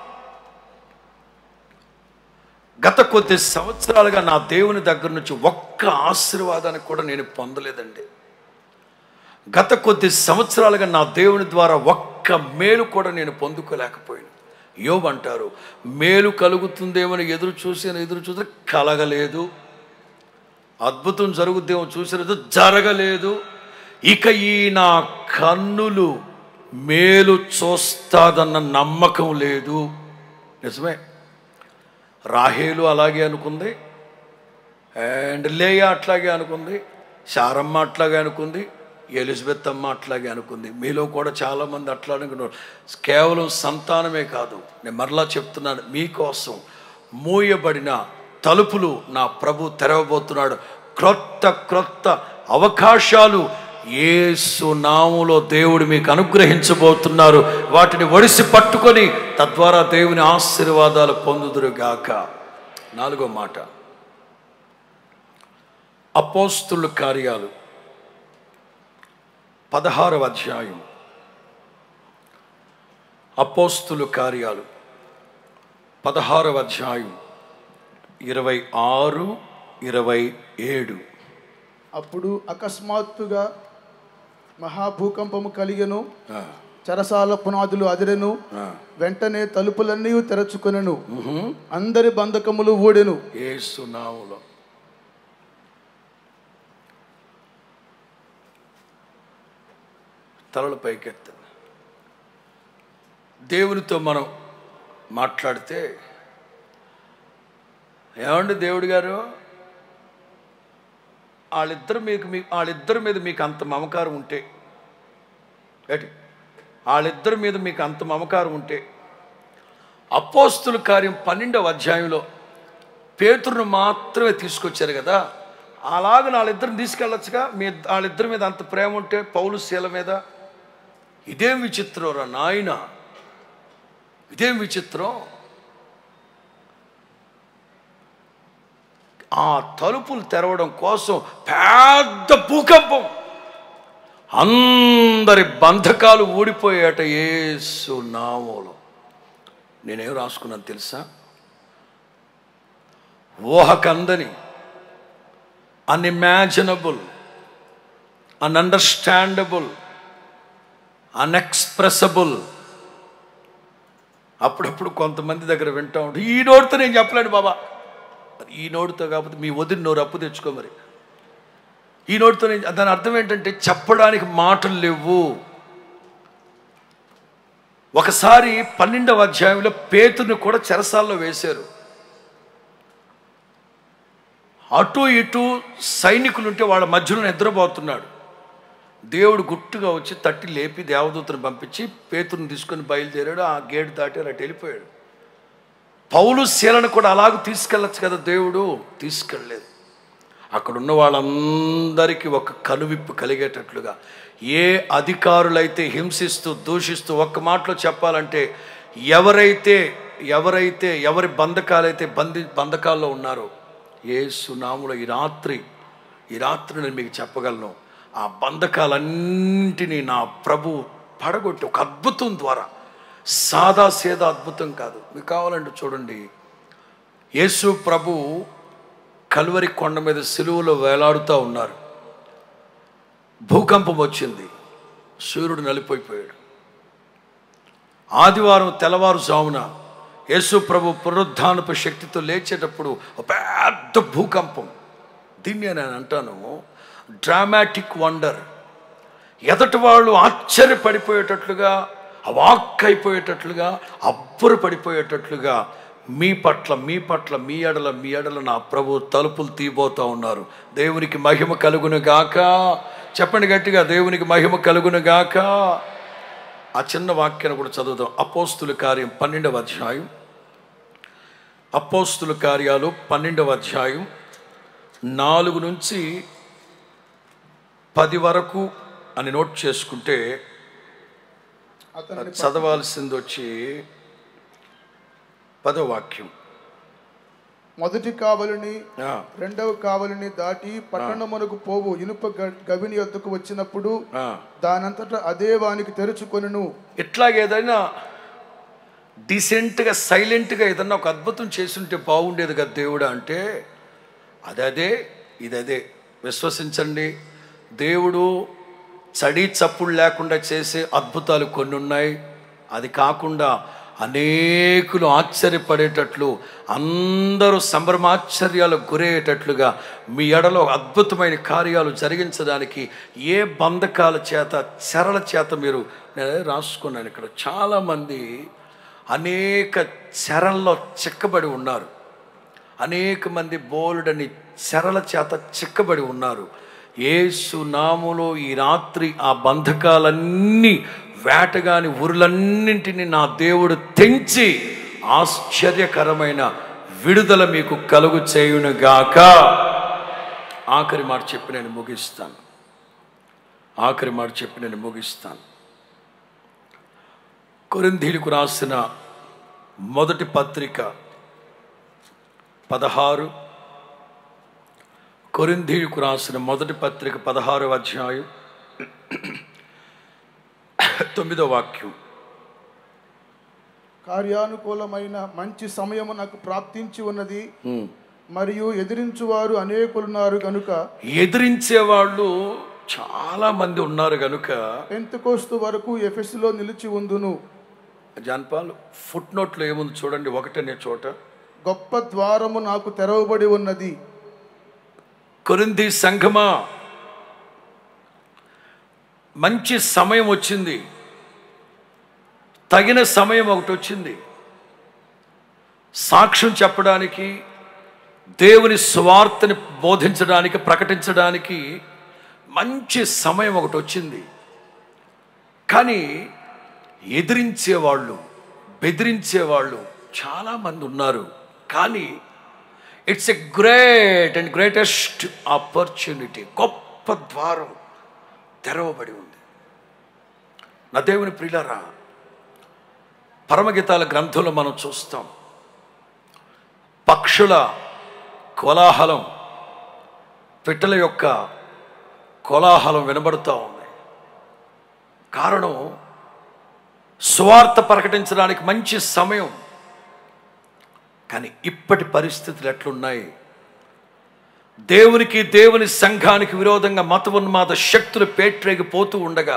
గత కొద్ది సంవత్సరాలుగా నా దేవుని దగ్గర నుంచి ఒక్క ఆశీర్వాదాన్ని కూడా నేను పొందలేదండి. గత కొద్ది సంవత్సరాలుగా నా దేవుని ద్వారా ఒక్క మేలు కూడా నేను పొందుకోలేకపోయాను. యోబు అంటారు, మేలు కలుగుతుందేమని ఎదురు చూసి కలగలేదు. అద్భుతం జరుగుద్దేమో చూసినది జరగలేదు. ఇక ఈ నా కన్నులు మేలు చూస్తాదన్న నమ్మకం లేదు. నిజమే. రాహేలు అలాగే అనుకుంది, అండ్ లేయా అట్లాగే అనుకుంది, శారమ్మ అట్లాగే అనుకుంది, ఎలిజబెత్ అమ్మ అట్లాగే అనుకుంది. మీలో కూడా చాలామంది అట్లా అనుకున్నారు. కేవలం సంతానమే కాదు, నేను మరలా చెప్తున్నాను, మీకోసం మూయబడిన తలుపులు నా ప్రభు తెరవబోతున్నాడు. క్రొత్త అవకాశాలు యేసు నామములో దేవుడు మీకు అనుగ్రహించబోతున్నారు. వాటిని ఒడిసి పట్టుకొని తద్వారా దేవుని ఆశీర్వాదాలు పొందుదురుగాక. 4వ మాట, అపోస్తుల కార్యాలు 16వ అధ్యాయం. అపోస్తుల కార్యాలు 16వ అధ్యాయం 26, 27. అప్పుడు అకస్మాత్తుగా మహాభూకంపము కలిగెను, చెరసాల పునాదులు అదిరెను, వెంటనే తలుపులన్నీ తెరచుకొనెను, అందరి బంధకములు ఊడెను. యేసు నామములో తలల పైకెత్తండి. దేవునితో మనం మాట్లాడితే, ఏమండి దేవుడు గారు, వాళ్ళిద్దరి మీద మీకు అంత మమకారం ఉంటే, వాళ్ళిద్దరి మీద మీకు అంత మమకారం ఉంటే అపోస్తుల కార్యం 12వ అధ్యాయంలో పేతురును మాత్రమే తీసుకొచ్చారు కదా, అలాగ వాళ్ళిద్దరిని తీసుకెళ్ళొచ్చుగా. వాళ్ళిద్దరి మీద అంత ప్రేమ ఉంటే పౌలు శీల మీద. ఇదేం విచిత్రం రా నాయన, ఇదేం విచిత్రం. ఆ తలుపులు తెరవడం కోసం పెద్ద భూకంపం, అందరి బంధకాలు ఊడిపోయాట యేసు నామములో. నేనేం రాసుకున్నాను తెలుసా? ఊహకందని, అన్ఇమాజినబుల్, అన్అండర్స్టాండబుల్, అన్ఎక్స్ప్రెసబుల్. అప్పుడప్పుడు కొంతమంది దగ్గర వింటా ఉంటాడు, ఈ నోటితో నేను చెప్పలేను బాబా. ఈ నోటితో కాకపోతే మీ వదిన నోరు అప్పు తెచ్చుకో. మరి ఈ నోటితో దాని అర్థం ఏంటంటే చెప్పడానికి మాటలు లేవు. ఒకసారి 12వ అధ్యాయంలో పేతురుని కూడా చెరసాల్లో వేశారు. అటు ఇటు సైనికులుంటే వాళ్ళ మధ్యలో నిద్రపోతున్నాడు. దేవుడు గుట్టుగా వచ్చి తట్టి లేపి దేవదూతను పంపించి పేతురుని తీసుకొని బయలుదేరాడు. ఆ గేటు దాటి అటు వెళ్ళిపోయాడు. పౌలు శీలను కూడా అలాగ తీసుకెళ్ళచ్చు కదా దేవుడు, తీసుకెళ్ళలేదు. అక్కడున్న వాళ్ళందరికీ ఒక కనువిప్పు కలిగేటట్లుగా, ఏ అధికారులైతే హింసిస్తూ దూషిస్తూ, ఒక్క మాటలో చెప్పాలంటే ఎవరి బంధకాలైతే బంధకాల్లో ఉన్నారో యేసు నామములో ఈ రాత్రి నేను మీకు చెప్పగలను, ఆ బంధకాలన్నింటినీ నా ప్రభు పడగొట్టి ఒక అద్భుతం ద్వారా సాదా సేదా అద్భుతం కాదు. మీకు కావాలంటే చూడండి, యేసు ప్రభు కల్వరి కొండ మీద సిలువలో వేలాడుతూ ఉన్నారు. భూకంపం వచ్చింది, సూర్యుడు నలిపోయిపోయాడు. ఆదివారం తెల్లవారుజామున యేసు ప్రభు పునరుద్ధానపు శక్తితో లేచేటప్పుడు ఒక పెద్ద భూకంపం. దీన్ని నేను అంటాను డ్రామాటిక్ వండర్. ఎదటి వాళ్ళు ఆశ్చర్యపడిపోయేటట్లుగా, అవాక్కైపోయేటట్లుగా, అబ్బురు పడిపోయేటట్లుగా మీ పట్ల మీ ఎడల నా ప్రభు తలుపులు తీయబోతూ ఉన్నారు. దేవునికి మహిమ కలుగును గాక. చెప్పండి గట్టిగా, దేవునికి మహిమ కలుగును గాక. ఆ చిన్న వాక్యాన్ని కూడా చదువుదాం. అపోస్తుల కార్యం 12వ అధ్యాయం. అపోస్తుల కార్యాలు 12వ అధ్యాయం 4 నుంచి 10 వరకు అని నోట్ చేసుకుంటే చదవాల్సింది వచ్చి 10వ వాక్యం. మొదటి కావలిని రెండవ కావలిని దాటి పట్టణమునకు పోవు ఇనుప గవిని వద్దకు వచ్చినప్పుడు దానంతటా అదే వానికి తెరుచుకొనును. ఇట్లాగేదైనా డీసెంట్గా సైలెంట్గా ఏదన్నా ఒక అద్భుతం చేసుంటే బాగుండేది కదా దేవుడా అంటే అదే ఇదే. విశ్వసించండి, దేవుడు చడి చప్పుడు లేకుండా చేసే అద్భుతాలు కొన్ని ఉన్నాయి. అది కాకుండా అనేకులు ఆశ్చర్యపడేటట్లు, అందరూ సంభ్రమాశ్చర్యాలకు గురయ్యేటట్లుగా మీ ఎడలో అద్భుతమైన కార్యాలు జరిగించడానికి ఏ బంధకాల చేత, చెరల చేత మీరు, నేను రాసుకున్నాను ఇక్కడ, చాలామంది అనేక చెరల్లో చిక్కబడి ఉన్నారు. అనేక మంది బోలుడని చెరల చేత చిక్కబడి ఉన్నారు. యేసు నామములో ఈ రాత్రి ఆ బంధకాలన్నీ, వేటగాని ఊరులన్నింటినీ నా దేవుడు తెంచి ఆశ్చర్యకరమైన విడుదల మీకు కలుగు చేయునుగాక. ఆఖరి మాట చెప్పి నేను ముగిస్తాను. కొరింథీయులకు రాసిన మొదటి పత్రిక 16, కొరింథీయులకు రాసిన మొదటి పత్రిక 16వ అధ్యాయం 9వ వాక్యం. కార్యానుకూలమైన మంచి సమయము నాకు ప్రాప్తించి ఉన్నది, మరియు ఎదిరించువారు అనేకులున్నారు గనుక, ఎదిరించేవాళ్ళు చాలా మంది ఉన్నారు గనుక పెంతెకోస్తు వరకు ఎఫెసులో నిలిచి ఉందును. జాన్పాల్ ఫుట్ నోట్లో ఏముంది చూడండి, ఒకటనే చోట, గొప్ప ద్వారము నాకు తెరవబడి ఉన్నది. కొరింథీ సంఘమా, మంచి సమయం వచ్చింది, తగిన సమయం ఒకటి వచ్చింది. సాక్ష్యం చెప్పడానికి, దేవుని సువార్తని బోధించడానికి, ప్రకటించడానికి మంచి సమయం ఒకటి వచ్చింది. కానీ ఎదిరించేవాళ్ళు, బెదిరించేవాళ్ళు చాలామంది ఉన్నారు. కానీ it's a great and greatest opportunity. గొప్ప ద్వారం తెరవబడి ఉంది. నా దేవుని ప్రియులారా, పరమగీతాల గ్రంథంలో మనం చూస్తాం, పక్షుల కోలాహలం, పిట్టల యొక్క కోలాహలం వినబడుతూ ఉంది. కారణం, సువార్త ప్రకటించడానికి మంచి సమయం. కానీ ఇప్పటి పరిస్థితులు ఎట్లున్నాయి? దేవునికి, దేవుని సంఘానికి విరోధంగా మతోన్మాద శక్తులు పేట్రేగిపోతూ ఉండగా,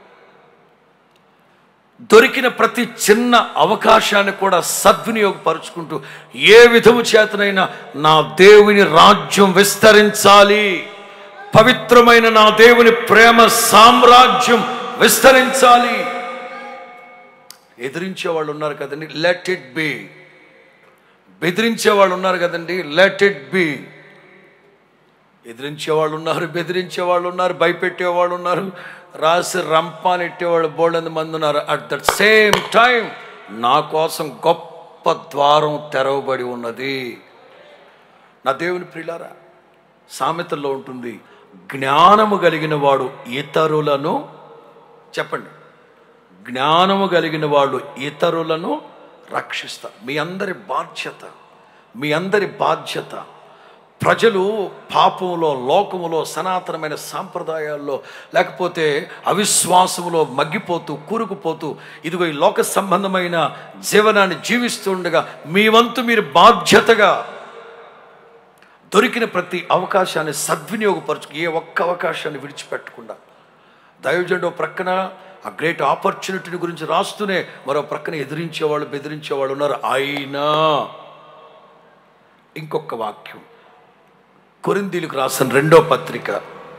దొరికిన ప్రతి చిన్న అవకాశాన్ని కూడా సద్వినియోగపరుచుకుంటూ ఏ విధము చేతనైనా నా దేవుని రాజ్యం విస్తరించాలి, పవిత్రమైన నా దేవుని ప్రేమ సామ్రాజ్యం విస్తరించాలి. ఎదిరించే వాళ్ళు ఉన్నారు కదండి, లెట్ ఇట్ బి. బెదిరించే వాళ్ళు ఉన్నారు కదండి, లెట్ ఇట్ బి. ఎదిరించే వాళ్ళు ఉన్నారు, బెదిరించే వాళ్ళు ఉన్నారు, భయపెట్టేవాళ్ళు ఉన్నారు, రాసి రంపాన్ని ఎట్టేవాళ్ళు బోల్డంత మంది ఉన్నారు. అట్ దట్ సేమ్ టైం నా కోసం గొప్ప ద్వారం తెరవబడి ఉన్నది. నా దేవుని ప్రియులారా, సామెతల్లో ఉంటుంది, జ్ఞానము కలిగిన వాడు ఇతరులను, చెప్పండి, జ్ఞానము కలిగిన వాళ్ళు ఇతరులను రక్షిస్తారు. మీ అందరి బాధ్యత ప్రజలు పాపంలో, లోకములో, సనాతనమైన సాంప్రదాయాల్లో, లేకపోతే అవిశ్వాసములో మగ్గిపోతూ కూరుకుపోతూ ఇదిగో ఈ లోక సంబంధమైన జీవనాన్ని జీవిస్తుండగా మీ వంతు మీరు బాధ్యతగా దొరికిన ప్రతి అవకాశాన్ని సద్వినియోగపరచు, ఏ ఒక్క అవకాశాన్ని విడిచిపెట్టకుండా. దైవజనుడు ప్రక్కన ఆ గ్రేట్ ఆపర్చునిటీని గురించి రాస్తూనే మరో ప్రక్కన ఎదిరించేవాళ్ళు, బెదిరించేవాళ్ళు ఉన్నారు. అయినా ఇంకొక వాక్యం, కొరింథీయులకు రాసిన 2వ పత్రిక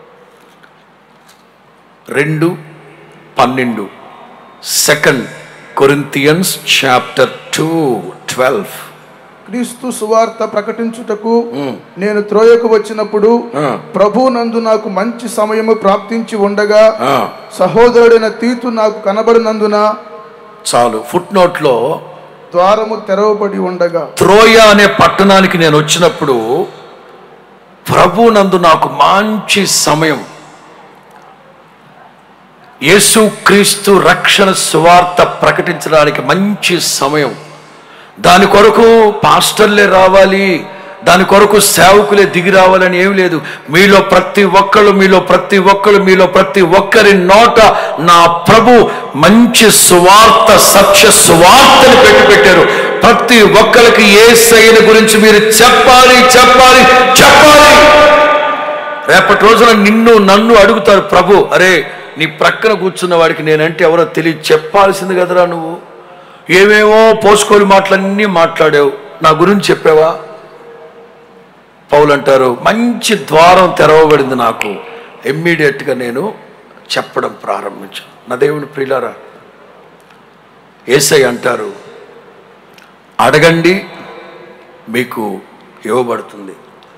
2:12, 2 Corinthians chapter 2:12. క్రీస్తు సువార్త ప్రకటించుటకు నేను త్రోయకు వచ్చినప్పుడు ప్రభువునందు నాకు మంచి సమయము ప్రాప్తించి ఉండగా సహోదరుడైన తీతు నాకు కనబడినందున, చాలు ఫుట్ నోట్లో, ద్వారము తెరవబడి ఉండగా, త్రోయ అనే పట్టణానికి నేను వచ్చినప్పుడు ప్రభువునందు నాకు మంచి సమయం, యేసుక్రీస్తు రక్షణ సువార్త ప్రకటించడానికి మంచి సమయం. దాని కొరకు పాస్టర్లే రావాలి, దాని కొరకు సేవకులే దిగి రావాలని ఏం లేదు. మీలో ప్రతి ఒక్కరి నోట నా ప్రభు మంచి సువార్త, సత్య సువార్తని పెట్టారు. ప్రతి ఒక్కరికి యేసయ్యని గురించి మీరు చెప్పాలి. రేపటి రోజున నిన్ను నన్ను అడుగుతారు, ప్రభు అరే నీ ప్రక్కన కూర్చున్న వాడికి నేనంటే ఎవరో తెలియదు, చెప్పాల్సింది కదరా, నువ్వు ఏమేమో పోసుకోని మాటలన్నీ మాట్లాడావు, నా గురించి చెప్పావా? పౌలు అంటారు, మంచి ద్వారం తెరవబడింది నాకు, ఇమ్మీడియట్గా నేను చెప్పడం ప్రారంభించాను. నా దేవుని ప్రియులారా, యేసయ్య అంటారు, అడగండి మీకు ఇవ్వబడుతుంది,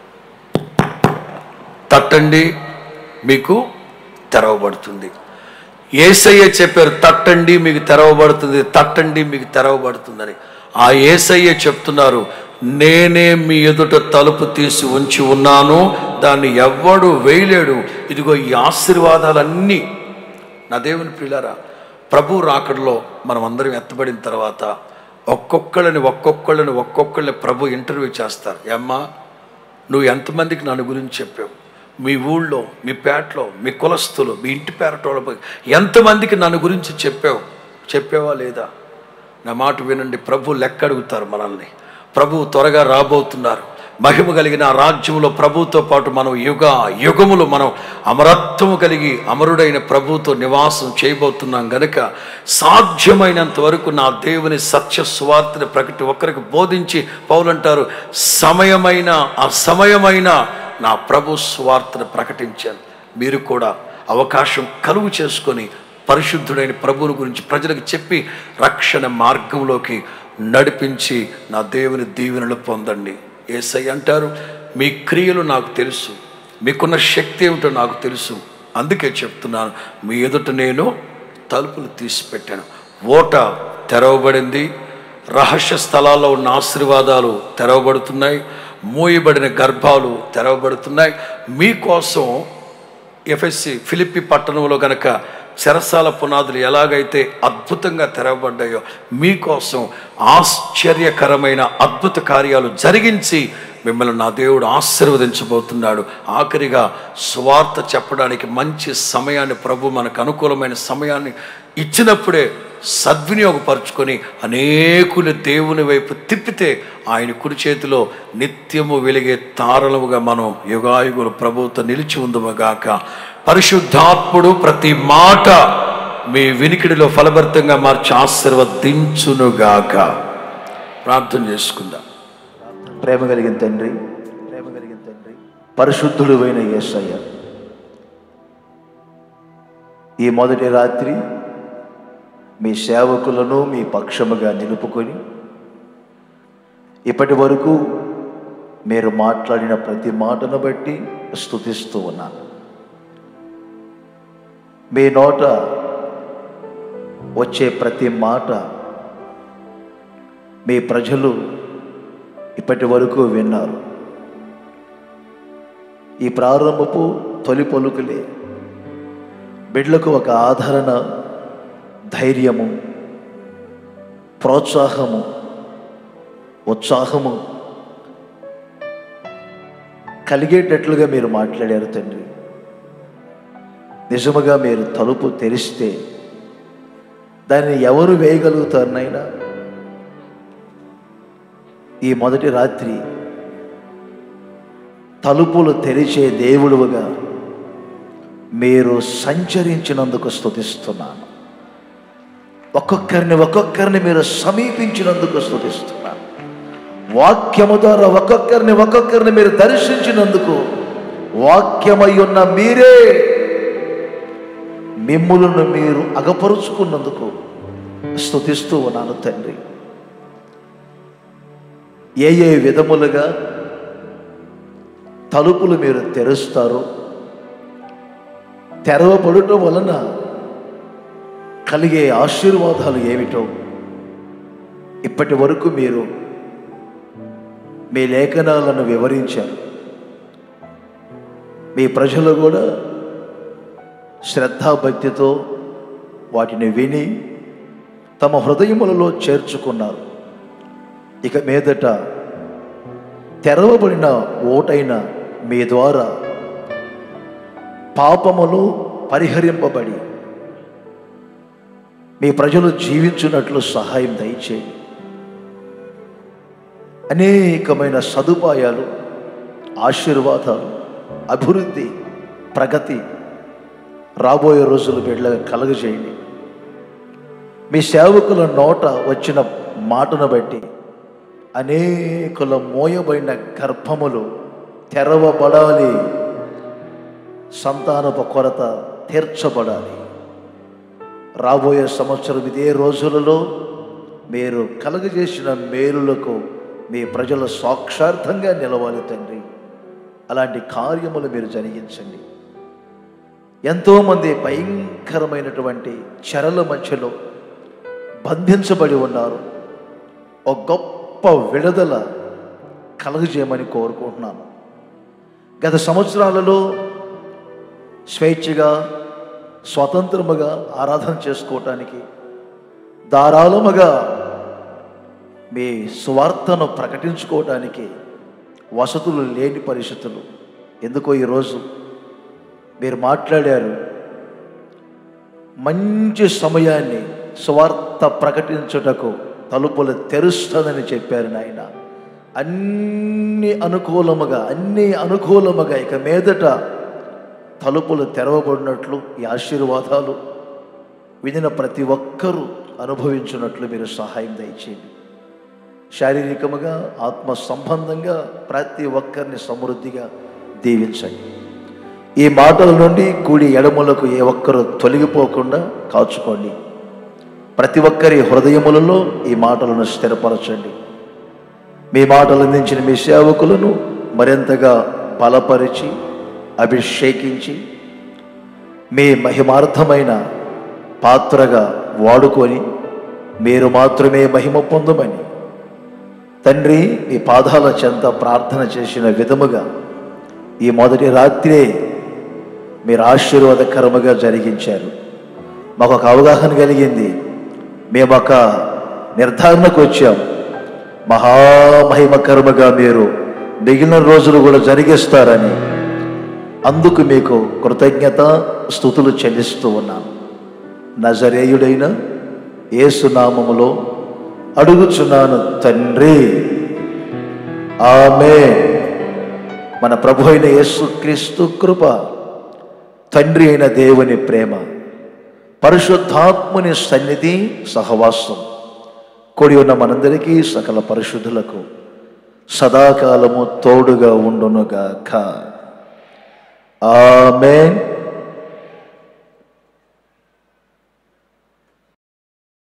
తట్టండి మీకు తెరవబడుతుంది. యేసయ్య చెప్పారు, తట్టండి మీకు తెరవబడుతుందని. ఆ యేసయ్య చెప్తున్నారు, నేనే మీ ఎదుట తలుపు తీసి ఉంచి ఉన్నాను, దాన్ని ఎవ్వడు వేయలేడు. ఇదిగో ఈ ఆశీర్వాదాలన్నీ. నా దేవుని ప్రియులారా, ప్రభు రాకడలో మనం అందరం ఎత్తబడిన తర్వాత ఒక్కొక్కళ్ళని ప్రభు ఇంటర్వ్యూ చేస్తారు. అమ్మా నువ్వు ఎంతమందికి నన్ను గురించి చెప్పావు? మీ ఊళ్ళో, మీ పేటలో, మీ కులస్తులు, మీ ఇంటి పేరటోళ్ళ ఎంతమందికి నన్ను గురించి చెప్పావా లేదా? నా మాట వినండి, ప్రభు లెక్క అడుగుతారు మనల్ని. ప్రభు త్వరగా రాబోతున్నారు. మహిమ కలిగిన రాజ్యంలో ప్రభుతో పాటు మనం యుగములు మనం అమరత్వము కలిగి అమరుడైన ప్రభుతో నివాసం చేయబోతున్నాం గనుక సాధ్యమైనంత వరకు నా దేవుని సత్య సువార్తని ఒకరికి బోధించి, పౌలు అంటారు, అసమయమైన నా ప్రభు సువార్తను ప్రకటించాను. మీరు కూడా అవకాశం కలుగు చేసుకొని పరిశుద్ధుడైన ప్రభువుని గురించి ప్రజలకు చెప్పి రక్షణ మార్గంలోకి నడిపించి నా దేవుని దీవెనలు పొందండి. యేసయ్య అంటారు, మీ క్రియలు నాకు తెలుసు, మీకున్న శక్తి ఏమిటో నాకు తెలుసు, అందుకే చెప్తున్నాను, మీ ఎదుట నేను తలుపులు తీసిపెట్టాను. ఓట తెరవబడింది, రహస్య స్థలాల్లో ఉన్న ఆశీర్వాదాలు తెరవబడుతున్నాయి, మూయబడిన గర్భాలు తెరవబడుతున్నాయి. మీకోసం ఫిలిప్పి పట్టణంలో గనక చెరసాల పునాదులు ఎలాగైతే అద్భుతంగా తెరవబడ్డాయో మీకోసం ఆశ్చర్యకరమైన అద్భుత కార్యాలు జరిగించి మిమ్మల్ని నా దేవుడు ఆశీర్వదించబోతున్నాడు. ఆఖరిగా సువార్త చెప్పడానికి మంచి సమయాన్ని ప్రభు మనకు అనుకూలమైన సమయాన్ని ఇచ్చినప్పుడే సద్వినియోగపరుచుకొని అనేకులు దేవుని వైపు తిప్పితే ఆయన కుడి చేతిలో నిత్యము వెలిగే తారలముగా మనం యుగాయుగులు ప్రభువుతో నిలిచి ఉందముగాక. పరిశుద్ధాత్ముడు ప్రతి మాట మీ వినికిడిలో ఫలభరితంగా మార్చి ఆశీర్వదించునుగాక. ప్రార్థన చేసుకుందాం. ప్రేమ కలిగిన తండ్రి, పరిశుద్ధుడు అయిన యేసయ్య, ఈ మొదటి రాత్రి మీ సేవకులను మీ పక్షముగా నిలుపుకొని ఇప్పటి వరకు మీరు మాట్లాడిన ప్రతి మాటను బట్టి స్తుతిస్తూ ఉన్నాను. మీ నోట వచ్చే ప్రతి మాట మీ ప్రజలు ఇప్పటి వరకు విన్నారు. ఈ ప్రారంభపు తొలి పలుకులే బిడ్డలకు ఒక ఆదరణ, ధైర్యము, ప్రోత్సాహము, ఉత్సాహము కలిగేటట్లుగా మీరు మాట్లాడారు తండ్రి. నిజముగా మీరు తలుపు తెరిస్తే దాన్ని ఎవరు వేయగలుగుతారు నాయనా? ఈ మొదటి రాత్రి తలుపులు తెరిచే దేవుడుగా మీరు సంచరించినందుకు స్తుతిస్తున్నాను. ఒక్కొక్కరిని మీరు సమీపించినందుకు స్తుతిస్తున్నాను. వాక్యము ద్వారా ఒక్కొక్కరిని మీరు దర్శించినందుకు, వాక్యమై ఉన్న మీరే మిమ్ములను మీరు అగపరుచుకున్నందుకు స్తుతిస్తూ ఉన్నాను తండ్రి. ఏ విధములుగా తలుపులు మీరు తెరుస్తారో, తెరవబడటం వలన కలిగే ఆశీర్వాదాలు ఏమిటో ఇప్పటి వరకు మీరు మీ లేఖనాలను వివరించారు. మీ ప్రజలు కూడా శ్రద్ధాభక్తితో వాటిని విని తమ హృదయములలో చేర్చుకున్నారు. ఇక మీదట తెరవబడిన ఓటైన మీ ద్వారా పాపములు పరిహరింపబడి మీ ప్రజలు జీవించున్నట్లు సహాయం దయచేయండి. అనేకమైన సదుపాయాలు, ఆశీర్వాదాలు, అభివృద్ధి, ప్రగతి రాబోయే రోజులు బిడ్డలుగా కలుగజేయండి. మీ సేవకుల నోట వచ్చిన మాటను బట్టి అనేకుల మోయబడిన గర్భములు తెరవబడాలి, సంతానపు కొరత తీర్చబడాలి. రాబోయే సంవత్సరం ఇదే రోజులలో మీరు కలుగజేసిన మేలులకు మీ ప్రజల సాక్షార్థంగా నిలవాలి తండ్రి. అలాంటి కార్యములు మీరు జరిగించండి. ఎంతోమంది భయంకరమైనటువంటి చెరల మధ్యలో బంధించబడి ఉన్నారు. ఒక గొప్ప విడుదల కలుగజేయమని కోరుకుంటున్నాను. గత సంవత్సరాలలో స్వేచ్ఛగా స్వతంత్రముగా ఆరాధన చేసుకోవటానికి, ధారాళముగా మీ సువార్తను ప్రకటించుకోవటానికి వసతులు లేని పరిస్థితులు. ఎందుకో ఈరోజు మీరు మాట్లాడారు, మంచి సమయాన్ని సువార్త ప్రకటించుటకు తలుపులు తెరుస్తుందని చెప్పారు నాయన. అన్ని అనుకూలముగా ఇక మీదట తలుపులు తెరవబడినట్లు ఈ ఆశీర్వాదాలు వినిన ప్రతి ఒక్కరూ అనుభవించినట్లు మీరు సహాయం దయచేయండి. శారీరకముగా, ఆత్మ సంబంధంగా ప్రతి ఒక్కరిని సమృద్ధిగా దీవించండి. ఈ మాటల నుండి కూడి ఎడములకు ఏ ఒక్కరు తొలగిపోకుండా కాచుకోండి. ప్రతి ఒక్కరి హృదయములలో ఈ మాటలను స్థిరపరచండి. మీ మాటలు అందించిన మీ సేవకులను మరింతగా బలపరిచి అభిషేకించి మీ మహిమార్థమైన పాత్రగా వాడుకొని మీరు మాత్రమే మహిమ పొందమని తండ్రి మీ పాదాల చెంత ప్రార్థన చేసిన విధముగా ఈ మొదటి రాత్రే మీరు ఆశీర్వాదకరముగా జరిగించారు. మాకు ఒక అవగాహన కలిగింది. మేము ఒక నిర్ధారణకు వచ్చాం. మహామహిమకరముగా మీరు మిగిలిన రోజులు కూడా జరిగిస్తారని, అందుకు మీకు కృతజ్ఞత స్తుతులు చెల్లిస్తూ ఉన్నాను. నజరేయుడైన యేసు నామములో అడుగుచున్నాను తండ్రి, ఆమేన్. మన ప్రభు అయిన యేసుక్రీస్తు కృప, తండ్రి అయిన దేవుని ప్రేమ, పరిశుద్ధాత్ముని సన్నిధి సహవాసం కూడి ఉన్న మనందరికీ సకల పరిశుద్ధులకు సదాకాలము తోడుగా ఉండునుగాక. ఆమేన్.